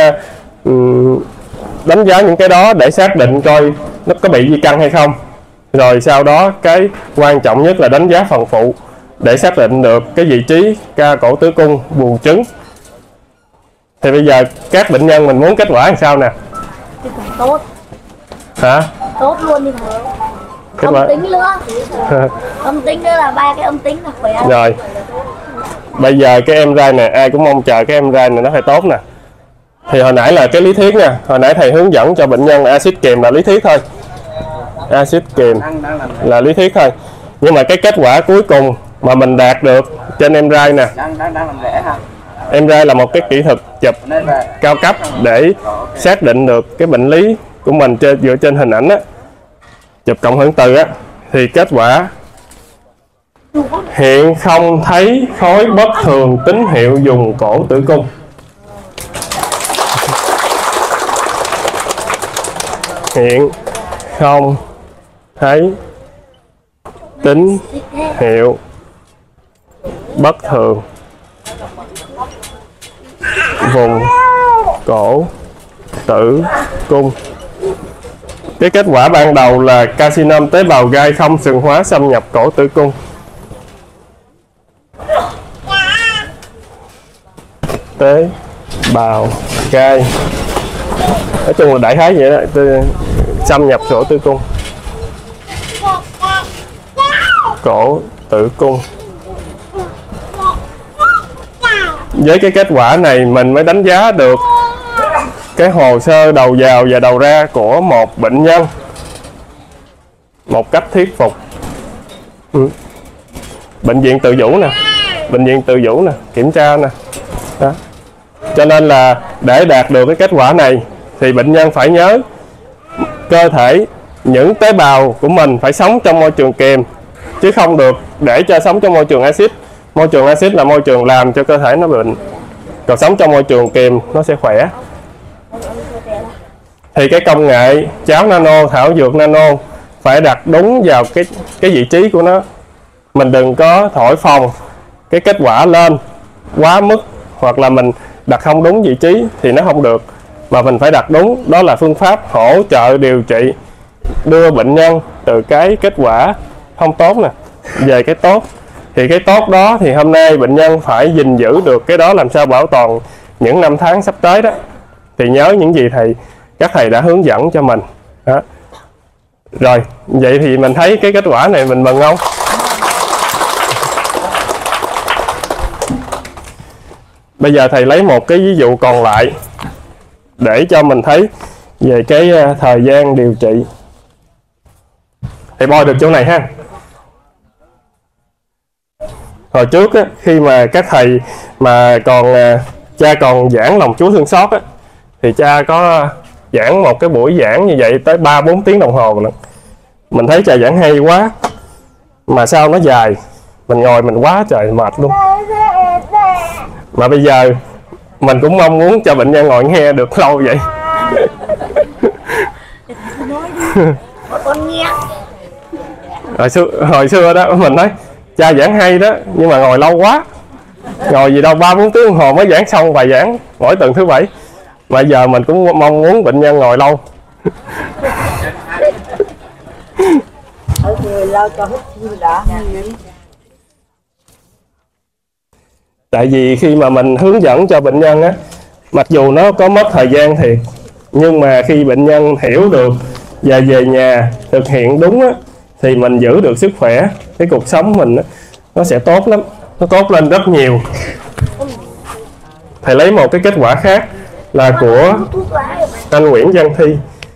đánh giá những cái đó để xác định coi nó có bị di căn hay không. Rồi sau đó cái quan trọng nhất là đánh giá phần phụ để xác định được cái vị trí ca cổ tử cung, buồng trứng. Thì bây giờ các bệnh nhân mình muốn kết quả làm sao nè? Tốt. Hả? Tốt luôn đi thầy. Âm tính nữa. Âm tính nữa là 3 cái âm tính là khỏe. Rồi. Bây giờ cái MRI này ai cũng mong chờ cái MRI này nó phải tốt nè. Thì hồi nãy là cái lý thuyết nha. Hồi nãy thầy hướng dẫn cho bệnh nhân axit kiềm là lý thuyết thôi. Axit kiềm là lý thuyết thôi. Nhưng mà cái kết quả cuối cùng mà mình đạt được trên MRI nè. MRI là một cái kỹ thuật chụp cao cấp để xác định được cái bệnh lý của mình dựa trên hình ảnh á, chụp cộng hưởng từ á, thì kết quả hiện không thấy khối bất thường tín hiệu vùng cổ tử cung. Hiện không thấy tín hiệu bất thường vùng cổ tử cung. Cái kết quả ban đầu là carcinoma tế bào gai không sừng hóa xâm nhập cổ tử cung. Tế bào gai, nói chung là đại khái vậy đó, xâm nhập cổ tử cung. Cổ tử cung. Với cái kết quả này mình mới đánh giá được cái hồ sơ đầu vào và đầu ra của một bệnh nhân một cách thuyết phục. Bệnh viện tự chủ nè, bệnh viện tự chủ nè, kiểm tra nè. Đó. Cho nên là để đạt được cái kết quả này thì bệnh nhân phải nhớ cơ thể, những tế bào của mình phải sống trong môi trường kiềm, chứ không được để cho sống trong môi trường axit. Môi trường axit là môi trường làm cho cơ thể nó bệnh, còn sống trong môi trường kiềm nó sẽ khỏe. Thì cái công nghệ cháo nano, thảo dược nano phải đặt đúng vào cái vị trí của nó. Mình đừng có thổi phồng cái kết quả lên quá mức, hoặc là mình đặt không đúng vị trí thì nó không được, mà mình phải đặt đúng. Đó là phương pháp hỗ trợ điều trị, đưa bệnh nhân từ cái kết quả không tốt nè về cái tốt. Thì cái tốt đó thì hôm nay bệnh nhân phải gìn giữ được cái đó, làm sao bảo toàn những năm tháng sắp tới đó. Thì nhớ những gì các thầy đã hướng dẫn cho mình đó. Rồi vậy thì mình thấy cái kết quả này mình mừng không? Bây giờ thầy lấy một cái ví dụ còn lại để cho mình thấy về cái thời gian điều trị. Thầy bôi được chỗ này ha. Hồi trước á, khi mà các thầy mà cha còn giảng lòng Chúa thương xót á, thì cha có giảng một cái buổi giảng như vậy tới 3-4 tiếng đồng hồ lần. Mình thấy cha giảng hay quá, mà sao nó dài, mình ngồi mình quá trời mệt luôn. Mà bây giờ mình cũng mong muốn cho bệnh nhân ngồi nghe được lâu vậy. Hồi xưa đó mình nói cha giảng hay đó, nhưng mà ngồi lâu quá, ngồi gì đâu 3-4 tiếng đồng hồ mới giảng xong bài giảng mỗi tuần thứ Bảy. Bây giờ mình cũng mong muốn bệnh nhân ngồi lâu. Tại vì khi mà mình hướng dẫn cho bệnh nhân á, mặc dù nó có mất thời gian thiệt, nhưng mà khi bệnh nhân hiểu được và về nhà thực hiện đúng á, thì mình giữ được sức khỏe, cái cuộc sống mình á, nó sẽ tốt lắm, nó tốt lên rất nhiều. Thầy lấy một cái kết quả khác là của anh Nguyễn Văn Thi.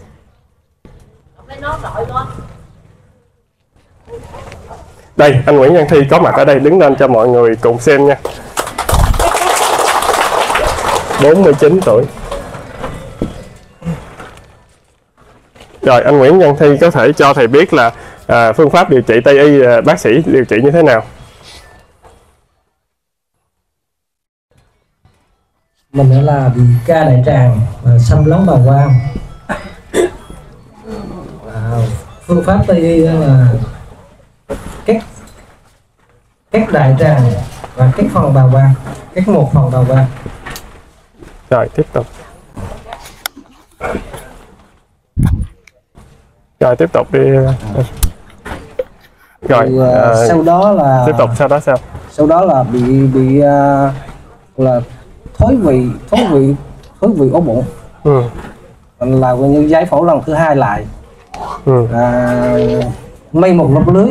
Đây, anh Nguyễn Văn Thi có mặt ở đây, đứng lên cho mọi người cùng xem nha. 49 tuổi. Rồi anh Nguyễn Văn Thi có thể cho thầy biết là phương pháp điều trị Tây y bác sĩ điều trị như thế nào? Mình đã là bị ca đại tràng và xâm lấn bào quang. Phương pháp Tây y là cắt đại tràng và cắt phần bào quang, cắt một phần bào quang. Rồi tiếp tục. Rồi tiếp tục đi. Rồi sau đó là tiếp tục, sau đó sao? Sau đó là bị là thối vị ổ bụng. Là như giải phẫu lần thứ hai lại. May một lớp lưới.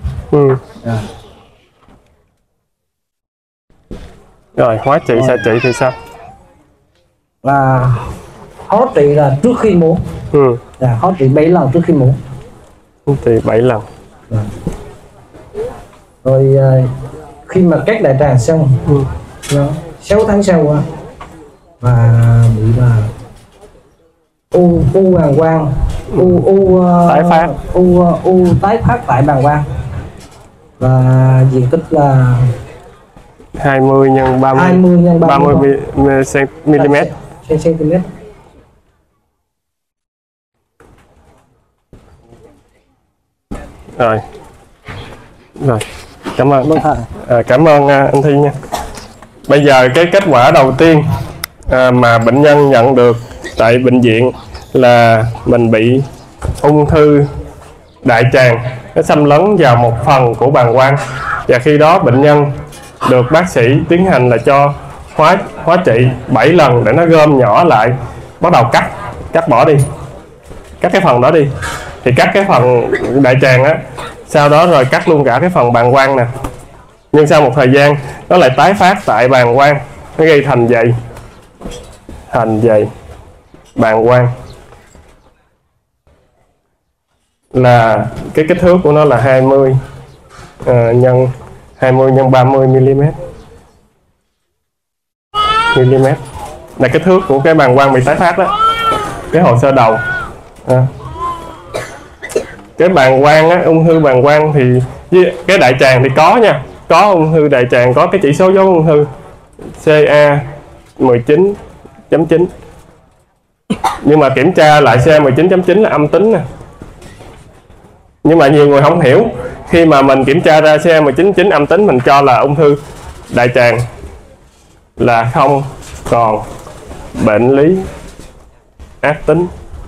Rồi hóa trị xạ trị thì sao? Là hóa trị là trước khi mổ. Hóa trị 7 lần trước khi mổ. Thì 7 lần. Rồi khi mà cắt đại tràng xong 6 tháng sau và bị là u bàng quang, tái phát, u tái phát tại bàng quang và diện tích là 20 x 30 mm. Rồi cảm ơn. Cảm ơn anh Thi nha. Bây giờ cái kết quả đầu tiên mà bệnh nhân nhận được tại bệnh viện là mình bị ung thư đại tràng, nó xâm lấn vào một phần của bàng quang, và khi đó bệnh nhân được bác sĩ tiến hành là cho hóa trị 7 lần để nó gom nhỏ lại, bắt đầu cắt bỏ đi, cắt cái phần đó đi. Thì cắt cái phần đại tràng á, sau đó rồi cắt luôn cả cái phần bàng quang nè. Nhưng sau một thời gian nó lại tái phát tại bàng quang, nó gây thành dày bàng quang, là cái kích thước của nó là 20 x 30 mm. Là kích thước của cái bàng quang bị tái phát đó, cái hồ sơ đầu. Cái bàng quang á, ung thư bàng quang thì với cái đại tràng thì có nha, có ung thư đại tràng có cái chỉ số dấu ung thư CA 19.9, nhưng mà kiểm tra lại CA 19.9 là âm tính nè. Nhưng mà nhiều người không hiểu, khi mà mình kiểm tra ra CA 19.9 âm tính, mình cho là ung thư đại tràng, là không còn bệnh lý ác tính.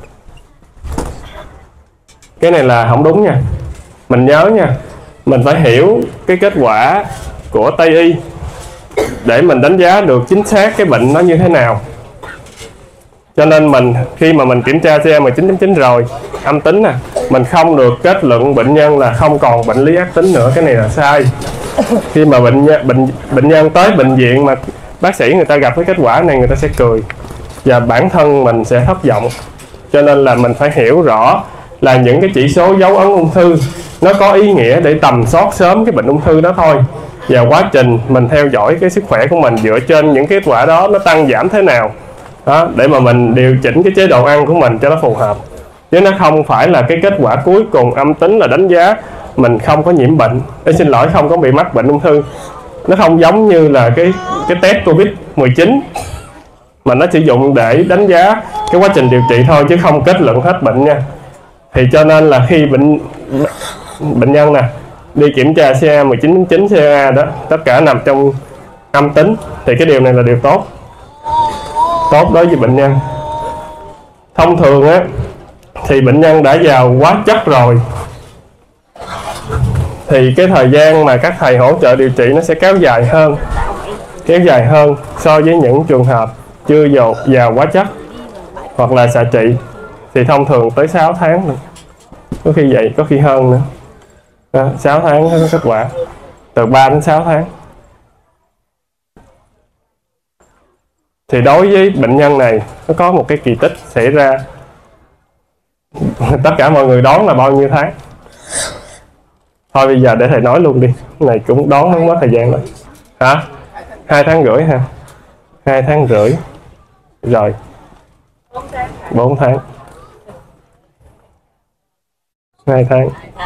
Cái này là không đúng nha. Mình nhớ nha, mình phải hiểu cái kết quả của Tây y để mình đánh giá được chính xác cái bệnh nó như thế nào. Cho nên mình khi mà mình kiểm tra CA 19.9 rồi âm tính nè, mình không được kết luận bệnh nhân là không còn bệnh lý ác tính nữa. Cái này là sai. Khi mà bệnh nhân tới bệnh viện mà bác sĩ người ta gặp cái kết quả này, người ta sẽ cười và bản thân mình sẽ thất vọng. Cho nên là mình phải hiểu rõ là những cái chỉ số dấu ấn ung thư nó có ý nghĩa để tầm soát sớm cái bệnh ung thư đó thôi. Và quá trình mình theo dõi cái sức khỏe của mình dựa trên những kết quả đó nó tăng giảm thế nào đó, để mà mình điều chỉnh cái chế độ ăn của mình cho nó phù hợp. Chứ nó không phải là cái kết quả cuối cùng âm tính là đánh giá mình không có nhiễm bệnh, không có bị mắc bệnh ung thư. Nó không giống như là cái test Covid-19 mà nó sử dụng để đánh giá cái quá trình điều trị thôi, chứ không kết luận hết bệnh nha. Thì cho nên là khi bệnh nhân nè đi kiểm tra CA 19.9 CA đó, tất cả nằm trong âm tính, thì cái điều này là điều tốt đối với bệnh nhân. Thông thường á thì bệnh nhân đã vào hóa chất rồi thì cái thời gian mà các thầy hỗ trợ điều trị nó sẽ kéo dài hơn so với những trường hợp chưa vào hóa chất hoặc là xạ trị, thì thông thường tới 6 tháng nữa. Có khi vậy, có khi hơn nữa. 6 tháng có kết quả, từ 3 đến 6 tháng. Thì đối với bệnh nhân này nó có một cái kỳ tích xảy ra. Tất cả mọi người đoán là bao nhiêu tháng? Thôi bây giờ để thầy nói luôn đi, cái này cũng đoán không mất thời gian rồi. Hả? 2 tháng rưỡi ha? 2 tháng rưỡi rồi 4 tháng. 2 tháng.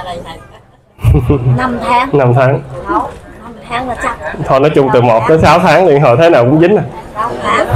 5 tháng. 5 tháng. 6, 5 tháng là chắc. Thôi nói chung từ 1 tới 6 tháng thì hồi thế nào cũng dính. 6 tháng.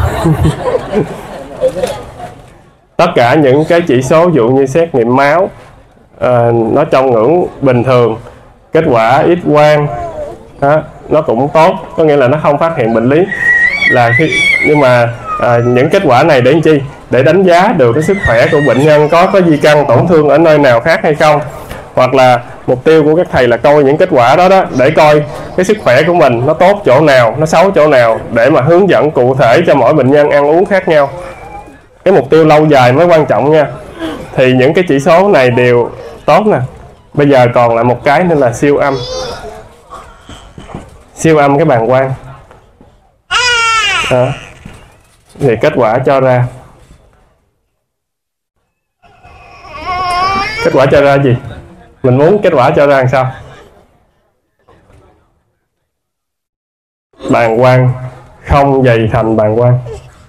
Tất cả những cái chỉ số dụ như xét nghiệm máu nó trong ngưỡng bình thường, kết quả X quang nó cũng tốt, có nghĩa là nó không phát hiện bệnh lý là khi, nhưng mà những kết quả này để làm chi? Để đánh giá được cái sức khỏe của bệnh nhân có di căn tổn thương ở nơi nào khác hay không, hoặc là mục tiêu của các thầy là coi những kết quả đó để coi cái sức khỏe của mình nó tốt chỗ nào, nó xấu chỗ nào để mà hướng dẫn cụ thể cho mỗi bệnh nhân ăn uống khác nhau. Cái mục tiêu lâu dài mới quan trọng nha. Thì những cái chỉ số này đều tốt nè. Bây giờ còn lại một cái nữa là siêu âm. Siêu âm cái bàng quang đó. Thì kết quả cho ra, kết quả cho ra gì? Mình muốn kết quả cho ra làm sao? Bàng quang không dày thành bàng quang.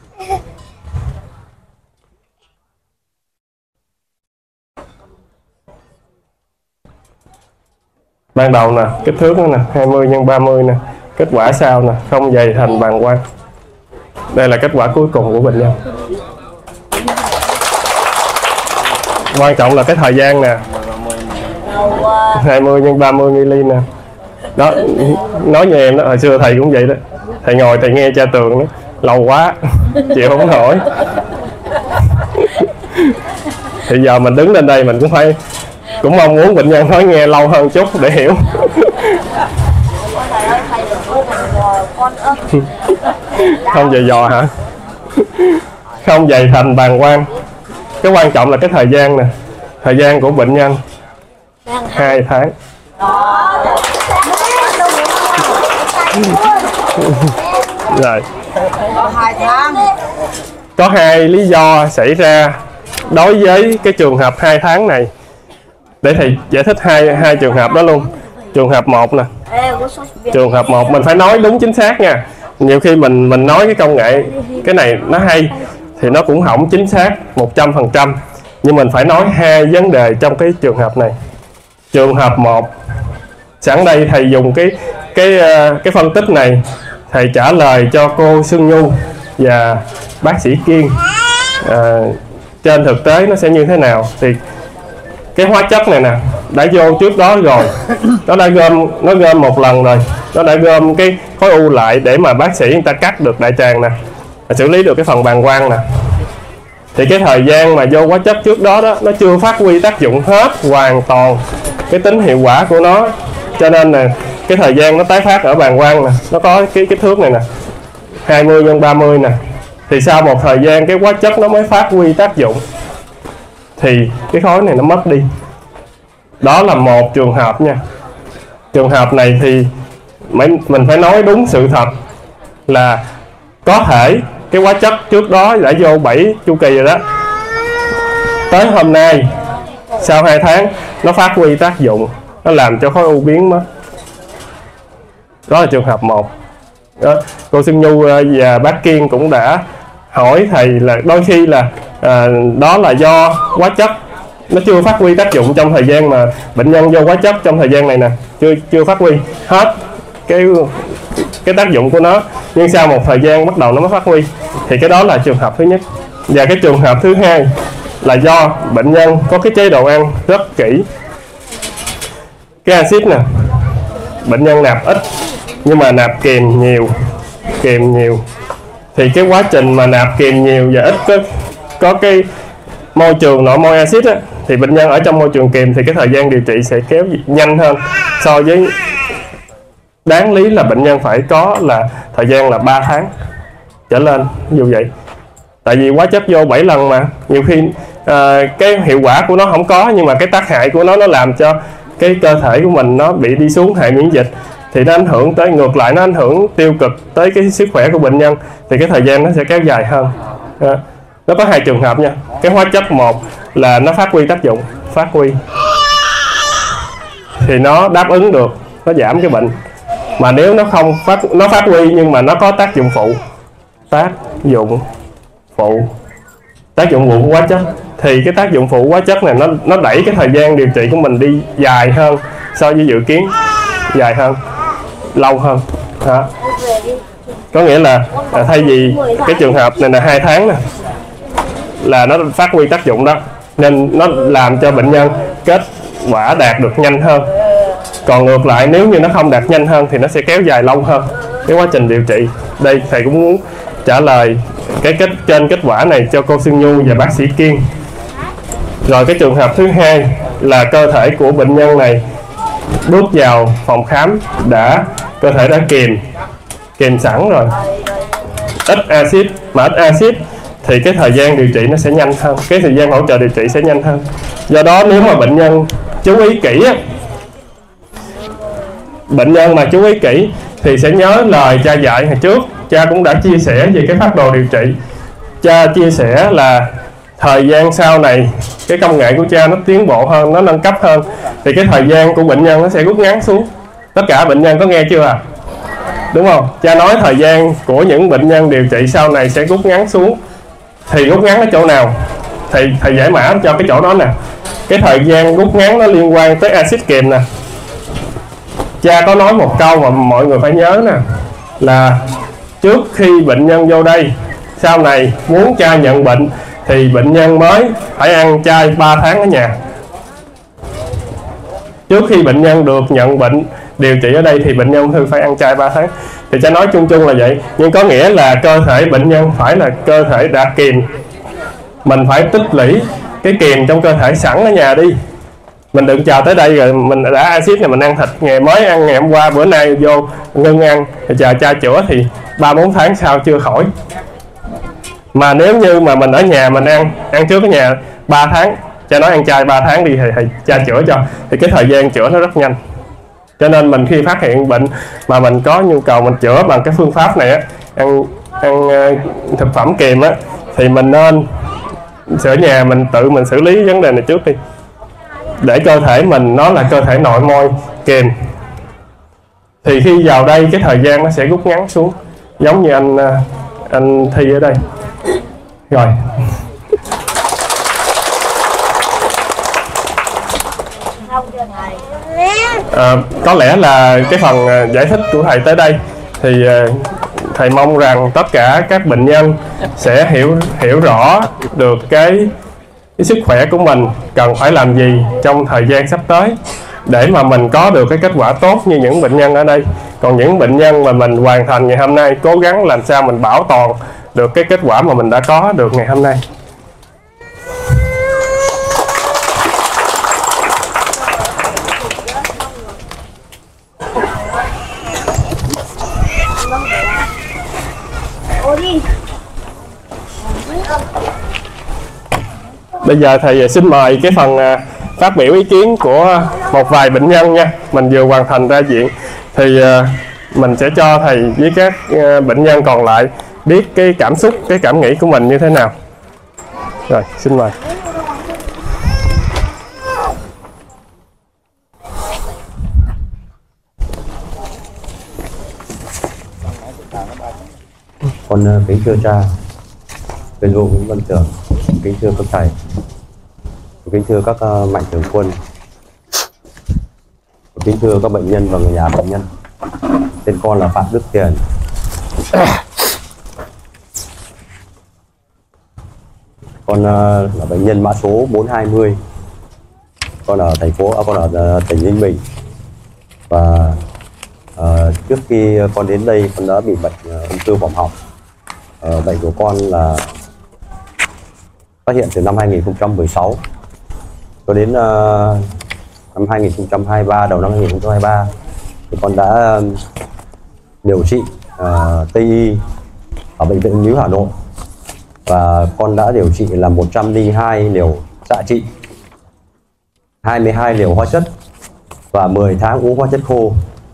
Ban đầu nè, kích thước nè, 20 x 30 nè. Kết quả sau nè, không dày thành bàng quang. Đây là kết quả cuối cùng của bệnh nhân. Quan trọng là cái thời gian nè, 20 x 30 mm nè. Đó, nói như em đó, hồi xưa thầy cũng vậy đó. Thầy ngồi thầy nghe tra tường đó, lâu quá, chịu không nổi. Thì giờ mình đứng lên đây mình cũng mong muốn bệnh nhân nói nghe lâu hơn chút để hiểu. Không dày dò hả? Không dày thành bàng quang. Cái quan trọng là cái thời gian nè. Thời gian của bệnh nhân 2 tháng. Rồi. Có 2 lý do xảy ra đối với cái trường hợp 2 tháng này. Để thầy giải thích hai trường hợp đó luôn. Trường hợp 1 nè. Trường hợp 1 mình phải nói đúng chính xác nha. Nhiều khi mình nói cái công nghệ cái này nó hay thì nó cũng không chính xác 100%. Nhưng mình phải nói 2 vấn đề trong cái trường hợp này. Trường hợp 1, sẵn đây thầy dùng cái phân tích này thầy trả lời cho cô Xuân Nhu và bác sĩ Kiên. Trên thực tế nó sẽ như thế nào? Thì cái hóa chất này nè đã vô trước đó rồi, nó gom một lần rồi, nó đã gom cái khối u lại để mà bác sĩ người ta cắt được đại tràng nè, xử lý được cái phần bàng quang nè. Thì cái thời gian mà vô hóa chất trước đó nó chưa phát huy tác dụng hết hoàn toàn cái tính hiệu quả của nó, cho nên là cái thời gian nó tái phát ở bàng quang nè, nó có cái kích thước này nè, 20 x 30 nè. Thì sau một thời gian cái hóa chất nó mới phát huy tác dụng, thì cái khối này nó mất đi. Đó là một trường hợp nha. Trường hợp này thì mình phải nói đúng sự thật là có thể cái hóa chất trước đó đã vô 7 chu kỳ rồi đó, tới hôm nay sau 2 tháng nó phát huy tác dụng, nó làm cho khối u biến mất. Đó là trường hợp 1 đó. Cô Xuân Nhu và bác Kiên cũng đã hỏi thầy là đôi khi là đó là do hóa chất nó chưa phát huy tác dụng trong thời gian mà bệnh nhân vô hóa chất trong thời gian này nè, chưa phát huy hết cái tác dụng của nó, nhưng sau một thời gian bắt đầu nó mới phát huy. Thì cái đó là trường hợp thứ nhất. Và cái trường hợp thứ hai là do bệnh nhân có cái chế độ ăn rất kỹ. Cái axit nè, bệnh nhân nạp ít nhưng mà nạp kiềm nhiều, thì cái quá trình mà nạp kiềm nhiều và ít có cái môi trường nội môi axit á, thì bệnh nhân ở trong môi trường kiềm thì cái thời gian điều trị sẽ kéo nhanh hơn so với đáng lý là bệnh nhân phải có là thời gian là 3 tháng trở lên, ví dụ vậy. Tại vì hóa chất vô 7 lần mà nhiều khi cái hiệu quả của nó không có, nhưng mà cái tác hại của nó làm cho cái cơ thể của mình nó bị đi xuống hệ miễn dịch, thì nó ảnh hưởng tới, ngược lại nó ảnh hưởng tiêu cực tới cái sức khỏe của bệnh nhân, thì cái thời gian nó sẽ kéo dài hơn. Nó có 2 trường hợp nha. Cái hóa chất 1 là nó phát huy tác dụng, thì nó đáp ứng được, nó giảm cái bệnh. Mà nếu nó không phát huy nhưng mà nó có tác dụng phụ của hóa chất thì cái tác dụng phụ hóa chất này nó đẩy cái thời gian điều trị của mình đi dài hơn so với dự kiến, dài hơn, lâu hơn đó. Có nghĩa là thay vì cái trường hợp này là 2 tháng nè, là nó phát huy tác dụng đó, nên nó làm cho bệnh nhân kết quả đạt được nhanh hơn. Còn ngược lại, nếu như nó không đạt nhanh hơn thì nó sẽ kéo dài lâu hơn cái quá trình điều trị. Đây thầy cũng muốn trả lời trên kết quả này cho cô Xuân Nhu và bác sĩ Kiên. Rồi cái trường hợp thứ hai là cơ thể của bệnh nhân này bước vào phòng khám cơ thể đã kìm sẵn rồi, ít axit, mà ít axit thì cái thời gian điều trị nó sẽ nhanh hơn, cái thời gian hỗ trợ điều trị sẽ nhanh hơn. Do đó nếu mà bệnh nhân chú ý kỹ thì sẽ nhớ lời cha dạy hồi trước. Cha cũng đã chia sẻ về cái phác đồ điều trị. Cha chia sẻ là thời gian sau này cái công nghệ của cha nó tiến bộ hơn, nó nâng cấp hơn, thì cái thời gian của bệnh nhân nó sẽ rút ngắn xuống. Tất cả bệnh nhân có nghe chưa à? Đúng không? Cha nói thời gian của những bệnh nhân điều trị sau này sẽ rút ngắn xuống. Thì rút ngắn ở chỗ nào? Thầy giải mã cho cái chỗ đó nè. Cái thời gian rút ngắn nó liên quan tới axit kiềm nè. Cha có nói một câu mà mọi người phải nhớ nè, là trước khi bệnh nhân vô đây, sau này muốn cha nhận bệnh thì bệnh nhân mới phải ăn chay 3 tháng ở nhà. Trước khi bệnh nhân được nhận bệnh điều trị ở đây thì bệnh nhân ung thư phải ăn chay 3 tháng. Thì cha nói chung chung là vậy, nhưng có nghĩa là cơ thể bệnh nhân phải là cơ thể đã kiềm. Mình phải tích lũy cái kiềm trong cơ thể sẵn ở nhà đi. Mình đừng chờ tới đây rồi mình đã axit này mình ăn thịt, ngày mới ăn ngày hôm qua, bữa nay vô ngưng ăn, thì chờ cha chữa thì 3-4 tháng sau chưa khỏi. Mà nếu như mà mình ở nhà mình ăn trước ở nhà 3 tháng, cha nói ăn chay 3 tháng đi thì cha chữa cho, thì cái thời gian chữa nó rất nhanh. Cho nên mình khi phát hiện bệnh mà mình có nhu cầu mình chữa bằng cái phương pháp này á, ăn thực phẩm kiềm á, thì mình nên ở nhà mình tự mình xử lý vấn đề này trước đi, để cơ thể mình nó là cơ thể nội môi kiềm, thì khi vào đây cái thời gian nó sẽ rút ngắn xuống, giống như anh Thi ở đây. Rồi có lẽ là cái phần giải thích của thầy tới đây thì thầy mong rằng tất cả các bệnh nhân sẽ hiểu rõ được cái sức khỏe của mình cần phải làm gì trong thời gian sắp tới để mà mình có được cái kết quả tốt như những bệnh nhân ở đây. Còn những bệnh nhân mà mình hoàn thành ngày hôm nay, cố gắng làm sao mình bảo toàn được cái kết quả mà mình đã có được ngày hôm nay. Bây giờ thầy xin mời cái phần phát biểu ý kiến của một vài bệnh nhân nha. Mình vừa hoàn thành ra viện thì mình sẽ cho thầy với các bệnh nhân còn lại biết cái cảm xúc, cái cảm nghĩ của mình như thế nào. Rồi, xin mời. Con kính thưa cha Viên Vũ Nguyễn Văn Tưởng, kính thưa các thầy, kính thưa các mạnh thường quân, kính thưa các bệnh nhân và người nhà bệnh nhân. Tên con là Phạm Đức Tiền. Con là bệnh nhân mã số 420. Con ở tỉnh Ninh Bình. Và trước khi con đến đây, con đã bị bệnh ung thư vòm họng. Bệnh của con là phát hiện từ năm 2016 cho đến năm 2023, đầu năm 2023 thì con đã điều trị Tây Y ở Bệnh viện Ung bướu Hà Nội, và con đã điều trị là 102 liều xạ trị, 22 liều hóa chất và 10 tháng uống hóa chất khô.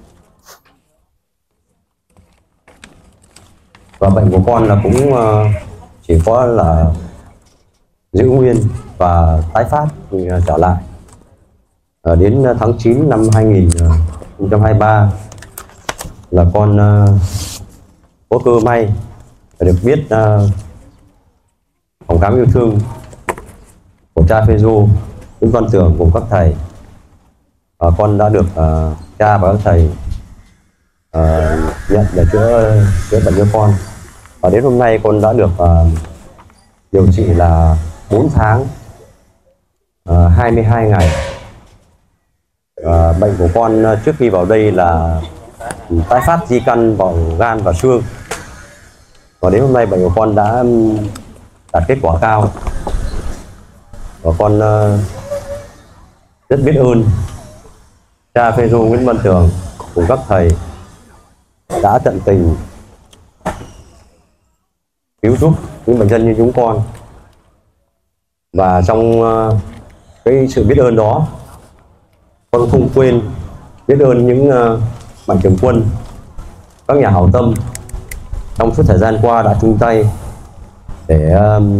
Và bệnh của con là cũng chỉ có là giữ nguyên và tái phát trở lại. Đến tháng 9 năm 2023 là con có cơ may được biết phòng khám yêu thương của cha Phêrô, Nguyễn Văn Tường cùng các thầy. Con đã được cha và các thầy nhận để chữa bệnh cho con. Và đến hôm nay con đã được điều trị là 4 tháng 22 ngày. Bệnh của con trước khi vào đây là tái phát di căn vào gan và xương. Và đến hôm nay bệnh của con đã đạt kết quả cao. Và con rất biết ơn cha Phêrô Nguyễn Văn Tường cùng các thầy đã tận tình cứu giúp những bệnh nhân như chúng con. Và trong cái sự biết ơn đó, con không quên biết ơn những mạnh thường quân, các nhà hảo tâm trong suốt thời gian qua đã chung tay để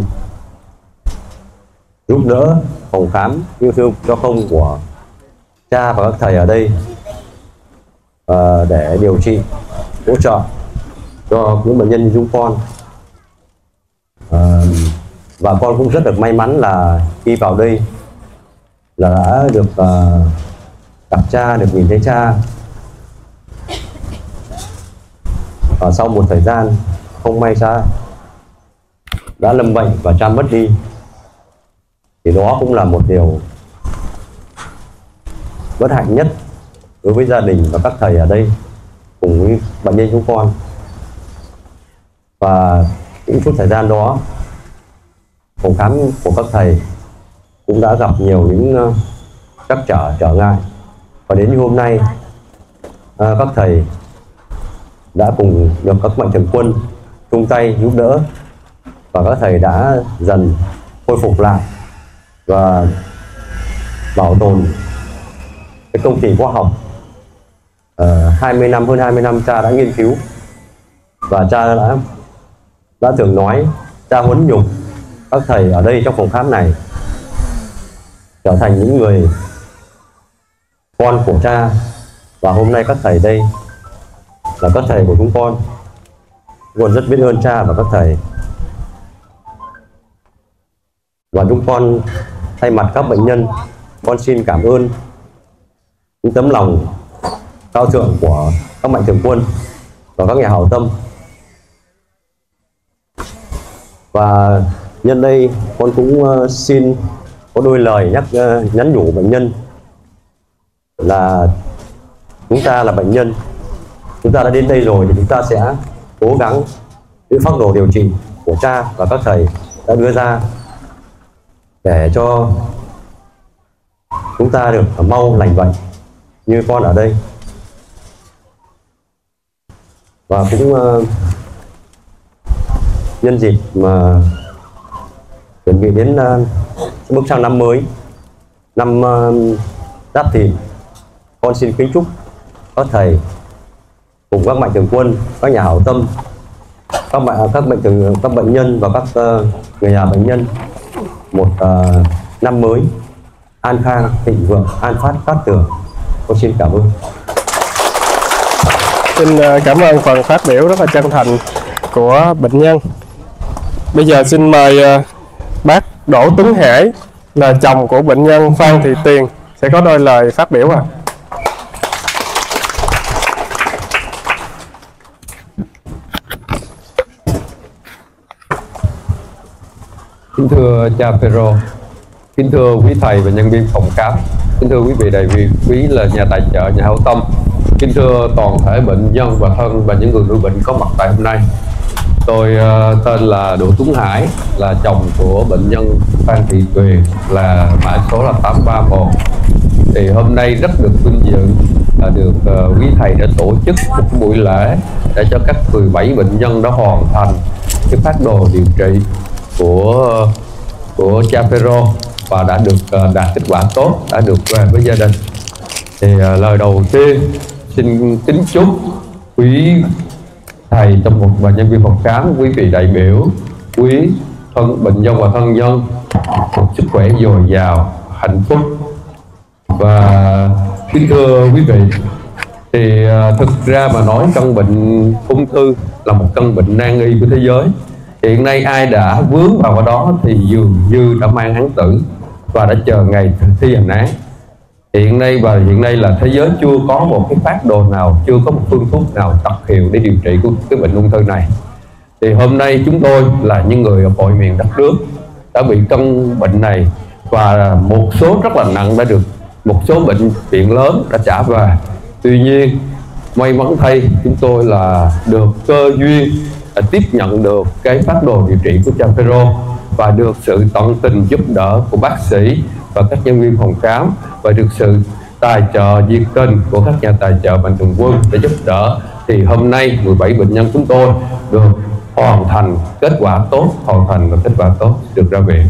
giúp đỡ phòng khám yêu thương cho không của cha và các thầy ở đây, để điều trị hỗ trợ cho những bệnh nhân như chúng con. Và con cũng rất được may mắn là khi vào đây là đã được gặp cha, được nhìn thấy cha. Và sau một thời gian không may cha đã lâm bệnh và cha mất đi, thì đó cũng là một điều bất hạnh nhất đối với gia đình và các thầy ở đây cùng với bệnh nhân chúng con. Và những suốt thời gian đó, phòng khám của các thầy cũng đã gặp nhiều những trắc trở ngại. Và đến như hôm nay, các thầy đã cùng được các mạnh thường quân chung tay giúp đỡ, và các thầy đã dần khôi phục lại và bảo tồn cái công trình khoa học 20 năm, hơn 20 năm cha đã nghiên cứu. Và cha đã thường nói, cha huấn nhục các thầy ở đây trong phòng khám này trở thành những người con của cha. Và hôm nay các thầy đây là các thầy của chúng con. Chúng con rất biết ơn cha và các thầy. Và chúng con thay mặt các bệnh nhân, con xin cảm ơn những tấm lòng cao thượng của các mạnh thường quân và các nhà hảo tâm. Và nhân đây con cũng xin có đôi lời nhắn nhủ bệnh nhân là chúng ta là bệnh nhân, chúng ta đã đến đây rồi thì chúng ta sẽ cố gắng giữ phác đồ điều trị của cha và các thầy đã đưa ra để cho chúng ta được mau lành bệnh như con ở đây. Và cũng nhân dịp mà chuẩn bị đến bước sang năm mới, năm Giáp Thìn, con xin kính chúc các thầy cùng các mạnh thường quân, các nhà hảo tâm, các bệnh nhân và các người nhà bệnh nhân một năm mới an khang, thịnh vượng, an phát, cát tường. Con xin cảm ơn. Xin cảm ơn phần phát biểu rất là chân thành của bệnh nhân. Bây giờ xin mời bác Đỗ Tuấn Hải, là chồng của bệnh nhân Phan Thị Tiền, sẽ có đôi lời phát biểu ạ. Kính thưa cha Phêrô, kính thưa quý thầy và nhân viên phòng khám, kính thưa quý vị đại vị, quý là nhà tài trợ, nhà hảo tâm, kính thưa toàn thể bệnh nhân và thân và những người nuôi bệnh có mặt tại hôm nay. Tôi tên là Đỗ Tuấn Hải, là chồng của bệnh nhân Phan Thị Tuyền, là mã số là 831. Thì hôm nay rất được vinh dự là được quý thầy đã tổ chức một buổi lễ để cho các 17 bệnh nhân đã hoàn thành cái phác đồ điều trị của cha Phêrô và đã được đạt kết quả tốt, đã được về với gia đình. Thì lời đầu tiên xin kính chúc quý thầy trong một và nhân viên phòng khám, quý vị đại biểu, quý bệnh nhân và thân nhân một sức khỏe dồi dào, hạnh phúc. Và kính thưa quý vị, thì thực ra mà nói căn bệnh ung thư là một căn bệnh nan y của thế giới. Hiện nay ai đã vướng vào cái đó thì dường như đã mang án tử. và đã chờ ngày thi hành án. Hiện nay là thế giới chưa có một cái phác đồ nào, chưa có một phương thuốc nào đặc hiệu để điều trị cái bệnh ung thư này. Thì hôm nay chúng tôi là những người ở mọi miền đất nước đã bị căn bệnh này, và một số rất là nặng đã được một số bệnh viện lớn đã trả về. Tuy nhiên may mắn thay chúng tôi là được cơ duyên tiếp nhận được cái phác đồ điều trị của cha Phêrô và được sự tận tình giúp đỡ của bác sĩ và các nhân viên phòng khám, và được sự tài trợ nhiệt tình của các nhà tài trợ Mạnh Thường Quân để giúp đỡ. Thì hôm nay 17 bệnh nhân chúng tôi được hoàn thành kết quả tốt, được ra viện.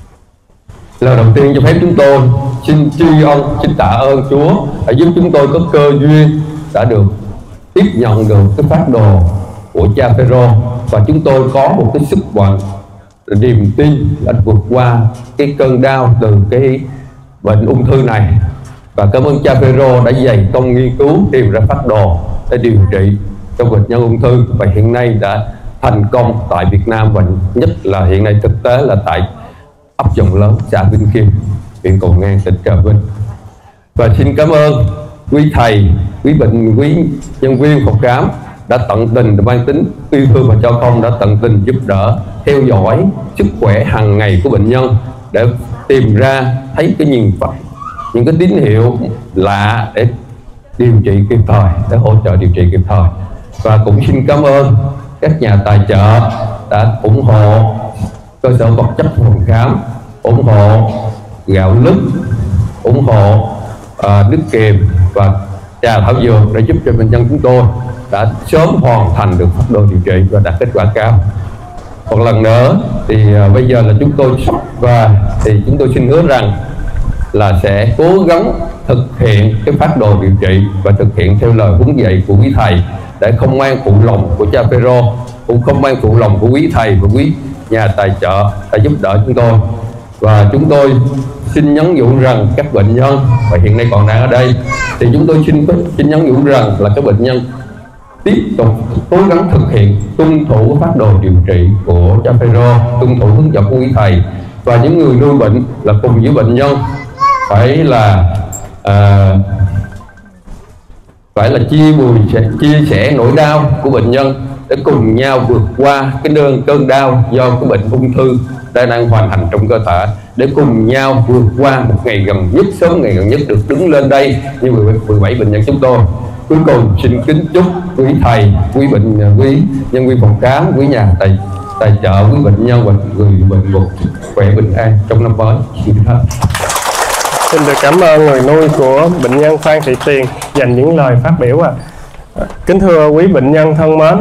Lời đầu tiên cho phép chúng tôi xin xin tạ ơn Chúa đã giúp chúng tôi có cơ duyên đã được tiếp nhận được cái phác đồ của cha Phêrô, và chúng tôi có một cái sức mạnh niềm tin đã vượt qua cái cơn đau từ cái bệnh ung thư này. Và cảm ơn cha Phêrô đã dày công nghiên cứu tìm ra phác đồ để điều trị cho bệnh nhân ung thư, và hiện nay đã thành công tại Việt Nam, và nhất là hiện nay thực tế là tại ấp Dòng Lớn, xã Vinh Kim, huyện Cầu Ngang, tỉnh Trà Vinh. Và xin cảm ơn quý thầy, quý nhân viên phòng khám đã tận tình, mang tính yêu thương và cho không, đã tận tình giúp đỡ theo dõi sức khỏe hàng ngày của bệnh nhân để tìm ra thấy những cái tín hiệu lạ để điều trị kịp thời, để hỗ trợ điều trị kịp thời. Và cũng xin cảm ơn các nhà tài trợ đã ủng hộ cơ sở vật chất phòng khám, ủng hộ gạo lứt, ủng hộ nước kiềm và trà thảo dược để giúp cho bệnh nhân chúng tôi đã sớm hoàn thành được phác đồ điều trị và đạt kết quả cao. Một lần nữa thì bây giờ là chúng tôi sắp và thì chúng tôi xin hứa rằng là sẽ cố gắng thực hiện cái phác đồ điều trị và thực hiện theo lời huấn dạy của quý thầy, để không mang phụ lòng của cha Phêrô, cũng không mang phụ lòng của quý thầy và quý nhà tài trợ đã giúp đỡ chúng tôi. Và chúng tôi xin nhấn nhủ rằng các bệnh nhân và hiện nay còn đang ở đây, thì chúng tôi xin nhấn nhủ rằng là các bệnh nhân tiếp tục cố gắng thực hiện tuân thủ phác đồ điều trị của cha Phêrô, tuân thủ hướng dẫn của quý thầy, và những người nuôi bệnh là cùng với bệnh nhân phải là chia sẻ nỗi đau của bệnh nhân để cùng nhau vượt qua cái cơn đau do cái bệnh ung thư đang hoàn thành trong cơ thể, để cùng nhau vượt qua một ngày gần nhất, sớm ngày gần nhất được đứng lên đây như 17 bệnh nhân chúng tôi. Cuối cùng xin kính chúc quý thầy, quý nhân viên phòng khám, quý nhà tài trợ, quý bệnh nhân và người bệnh một khỏe bình an trong năm mới. Xin được cảm ơn người nuôi của bệnh nhân Phan Thị Tiền dành những lời phát biểu. Kính thưa quý bệnh nhân thân mến,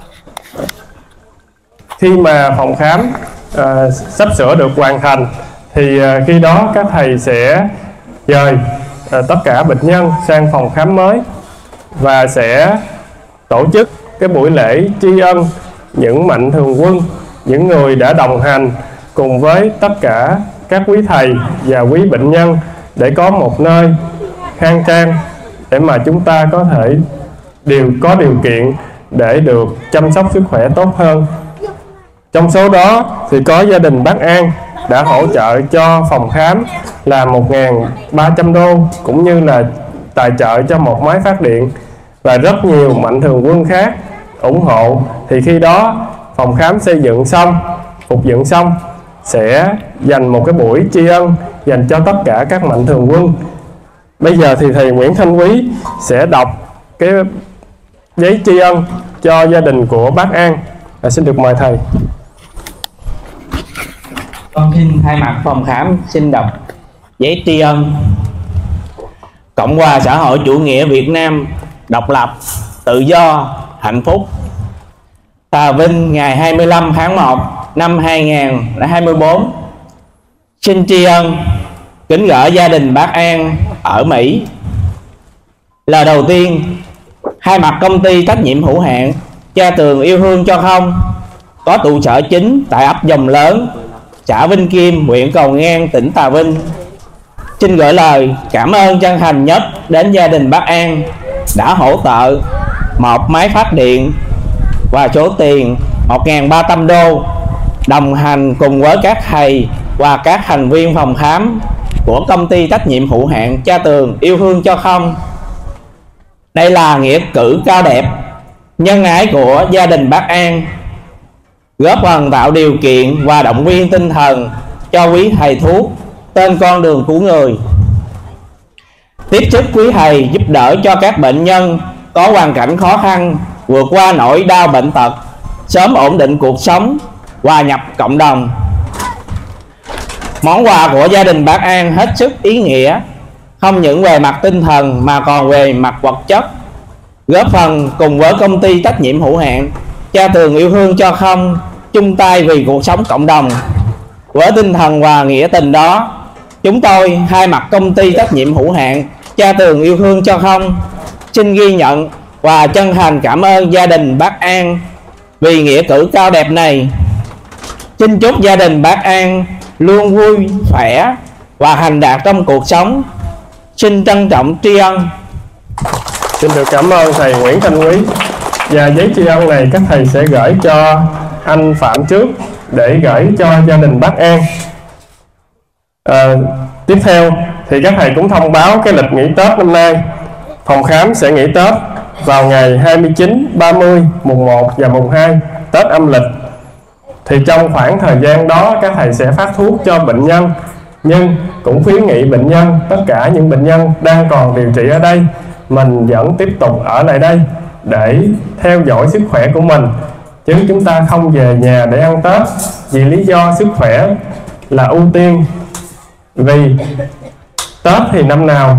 khi mà phòng khám sắp sửa được hoàn thành thì khi đó các thầy sẽ dời tất cả bệnh nhân sang phòng khám mới và sẽ tổ chức cái buổi lễ tri ân những mạnh thường quân, những người đã đồng hành cùng với tất cả các quý thầy và quý bệnh nhân, để có một nơi khang trang để mà chúng ta có thể có điều kiện để được chăm sóc sức khỏe tốt hơn. Trong số đó thì có gia đình bác An đã hỗ trợ cho phòng khám là 1.300 đô, cũng như là tài trợ cho một máy phát điện, và rất nhiều mạnh thường quân khác ủng hộ. Thì khi đó phòng khám xây dựng xong, phục dựng xong, sẽ dành một cái buổi tri ân dành cho tất cả các mạnh thường quân. Bây giờ thì thầy Nguyễn Thanh Quý sẽ đọc cái giấy tri ân cho gia đình của bác An. Xin được mời thầy. Con xin thay mặt phòng khám xin đọc giấy tri ân. Cộng hòa xã hội chủ nghĩa Việt Nam độc lập, tự do, hạnh phúc. Trà Vinh ngày 25 tháng 1 năm 2024. Xin tri ân kính gửi gia đình bác An ở Mỹ. Lời đầu tiên, thay mặt công ty trách nhiệm hữu hạn Cha Tường Yêu Thương Cho Không có trụ sở chính tại ấp Dòng Lớn, xã Vinh Kim, huyện Cầu Ngang, tỉnh Trà Vinh, xin gửi lời cảm ơn chân thành nhất đến gia đình bác An đã hỗ trợ một máy phát điện và số tiền 1.300 đô, đồng hành cùng với các thầy và các thành viên phòng khám của công ty trách nhiệm hữu hạn Cha Tường Yêu Thương Cho Không. Đây là nghĩa cử cao đẹp, nhân ái của gia đình bác An, góp phần tạo điều kiện và động viên tinh thần cho quý thầy thuốc trên con đường cứu người. Tiếp sức quý thầy giúp đỡ cho các bệnh nhân có hoàn cảnh khó khăn vượt qua nỗi đau bệnh tật, sớm ổn định cuộc sống, hòa nhập cộng đồng. Món quà của gia đình bác An hết sức ý nghĩa, không những về mặt tinh thần mà còn về mặt vật chất, góp phần cùng với công ty trách nhiệm hữu hạn Cha Tường Yêu Thương Cho Không chung tay vì cuộc sống cộng đồng. Với tinh thần và nghĩa tình đó, chúng tôi thay mặt công ty trách nhiệm hữu hạn Cha Tường Yêu Thương Cho Không xin ghi nhận và chân thành cảm ơn gia đình bác An vì nghĩa cử cao đẹp này. Xin chúc gia đình bác An luôn vui khỏe và thành đạt trong cuộc sống. Xin trân trọng tri ân. Xin được cảm ơn thầy Nguyễn Thanh Quý. Và giấy tri ân này các thầy sẽ gửi cho anh Phạm trước để gửi cho gia đình bác An. Tiếp theo thì các thầy cũng thông báo cái lịch nghỉ Tết năm nay. Phòng khám sẽ nghỉ Tết vào ngày 29, 30, mùng 1 và mùng 2 Tết âm lịch. Thì trong khoảng thời gian đó các thầy sẽ phát thuốc cho bệnh nhân, nhưng cũng khuyến nghị bệnh nhân, tất cả những bệnh nhân đang còn điều trị ở đây, mình vẫn tiếp tục ở lại đây để theo dõi sức khỏe của mình, chứ chúng ta không về nhà để ăn Tết, vì lý do sức khỏe là ưu tiên. Vì Tết thì năm nào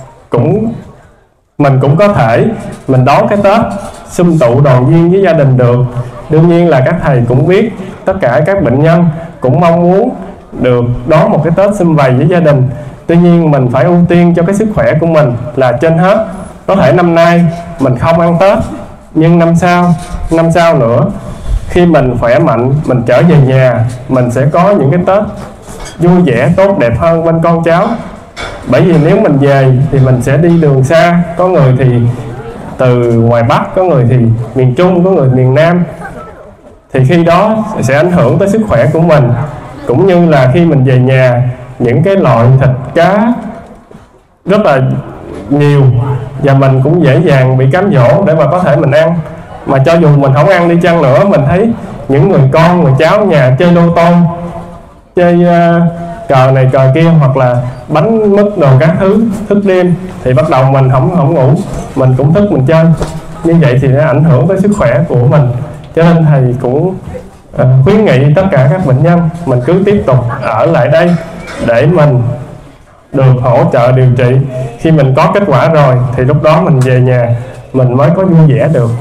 mình cũng có thể mình đón cái Tết sum tụ đoàn viên với gia đình được. Đương nhiên là các thầy cũng biết tất cả các bệnh nhân cũng mong muốn được đón một cái Tết sum vầy với gia đình. Tuy nhiên mình phải ưu tiên cho cái sức khỏe của mình là trên hết. Có thể năm nay mình không ăn Tết, nhưng năm sau nữa, khi mình khỏe mạnh, mình trở về nhà, mình sẽ có những cái Tết vui vẻ, tốt đẹp hơn bên con cháu. Bởi vì nếu mình về thì mình sẽ đi đường xa, có người thì từ ngoài Bắc, có người thì miền Trung, có người miền Nam. Thì khi đó sẽ ảnh hưởng tới sức khỏe của mình. Cũng như là khi mình về nhà, những cái loại thịt cá rất là nhiều, và mình cũng dễ dàng bị cám dỗ để mà có thể mình ăn. Mà cho dù mình không ăn đi chăng nữa, mình thấy những người con, người cháu nhà chơi lô tô, chơi cờ này cờ kia, hoặc là bánh mứt đồ các thứ, thức đêm, thì bắt đầu mình không ngủ, mình cũng thức mình chơi. Như vậy thì nó ảnh hưởng tới sức khỏe của mình. Cho nên thầy cũng khuyến nghị tất cả các bệnh nhân mình cứ tiếp tục ở lại đây để mình được hỗ trợ điều trị. Khi mình có kết quả rồi thì lúc đó mình về nhà mình mới có vui vẻ được.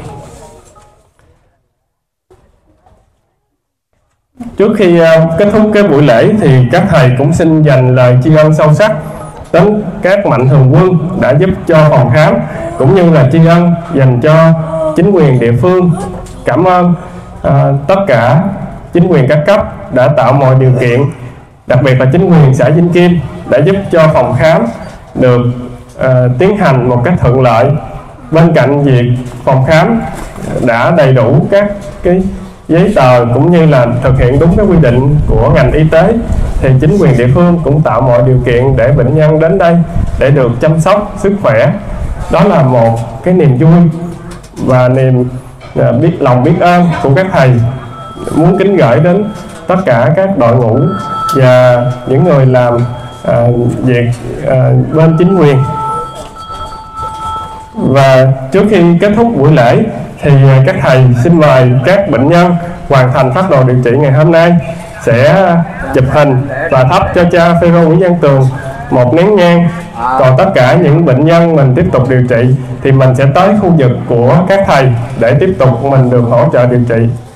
Trước khi kết thúc cái buổi lễ thì các thầy cũng xin dành lời tri ân sâu sắc đến các mạnh thường quân đã giúp cho phòng khám, cũng như là tri ân dành cho chính quyền địa phương. Cảm ơn tất cả chính quyền các cấp đã tạo mọi điều kiện, đặc biệt là chính quyền xã Vĩnh Kim đã giúp cho phòng khám được tiến hành một cách thuận lợi. Bên cạnh việc phòng khám đã đầy đủ các cái giấy tờ cũng như là thực hiện đúng cái quy định của ngành y tế, thì chính quyền địa phương cũng tạo mọi điều kiện để bệnh nhân đến đây để được chăm sóc sức khỏe. Đó là một cái niềm vui và niềm lòng biết ơn của các thầy, muốn kính gửi đến tất cả các đội ngũ và những người làm việc bên chính quyền. Và trước khi kết thúc buổi lễ thì các thầy xin mời các bệnh nhân hoàn thành phác đồ điều trị ngày hôm nay sẽ chụp hình và thắp cho cha Phêrô Nguyễn Văn Tường một nén nhang. Còn tất cả những bệnh nhân mình tiếp tục điều trị thì mình sẽ tới khu vực của các thầy để tiếp tục mình được hỗ trợ điều trị.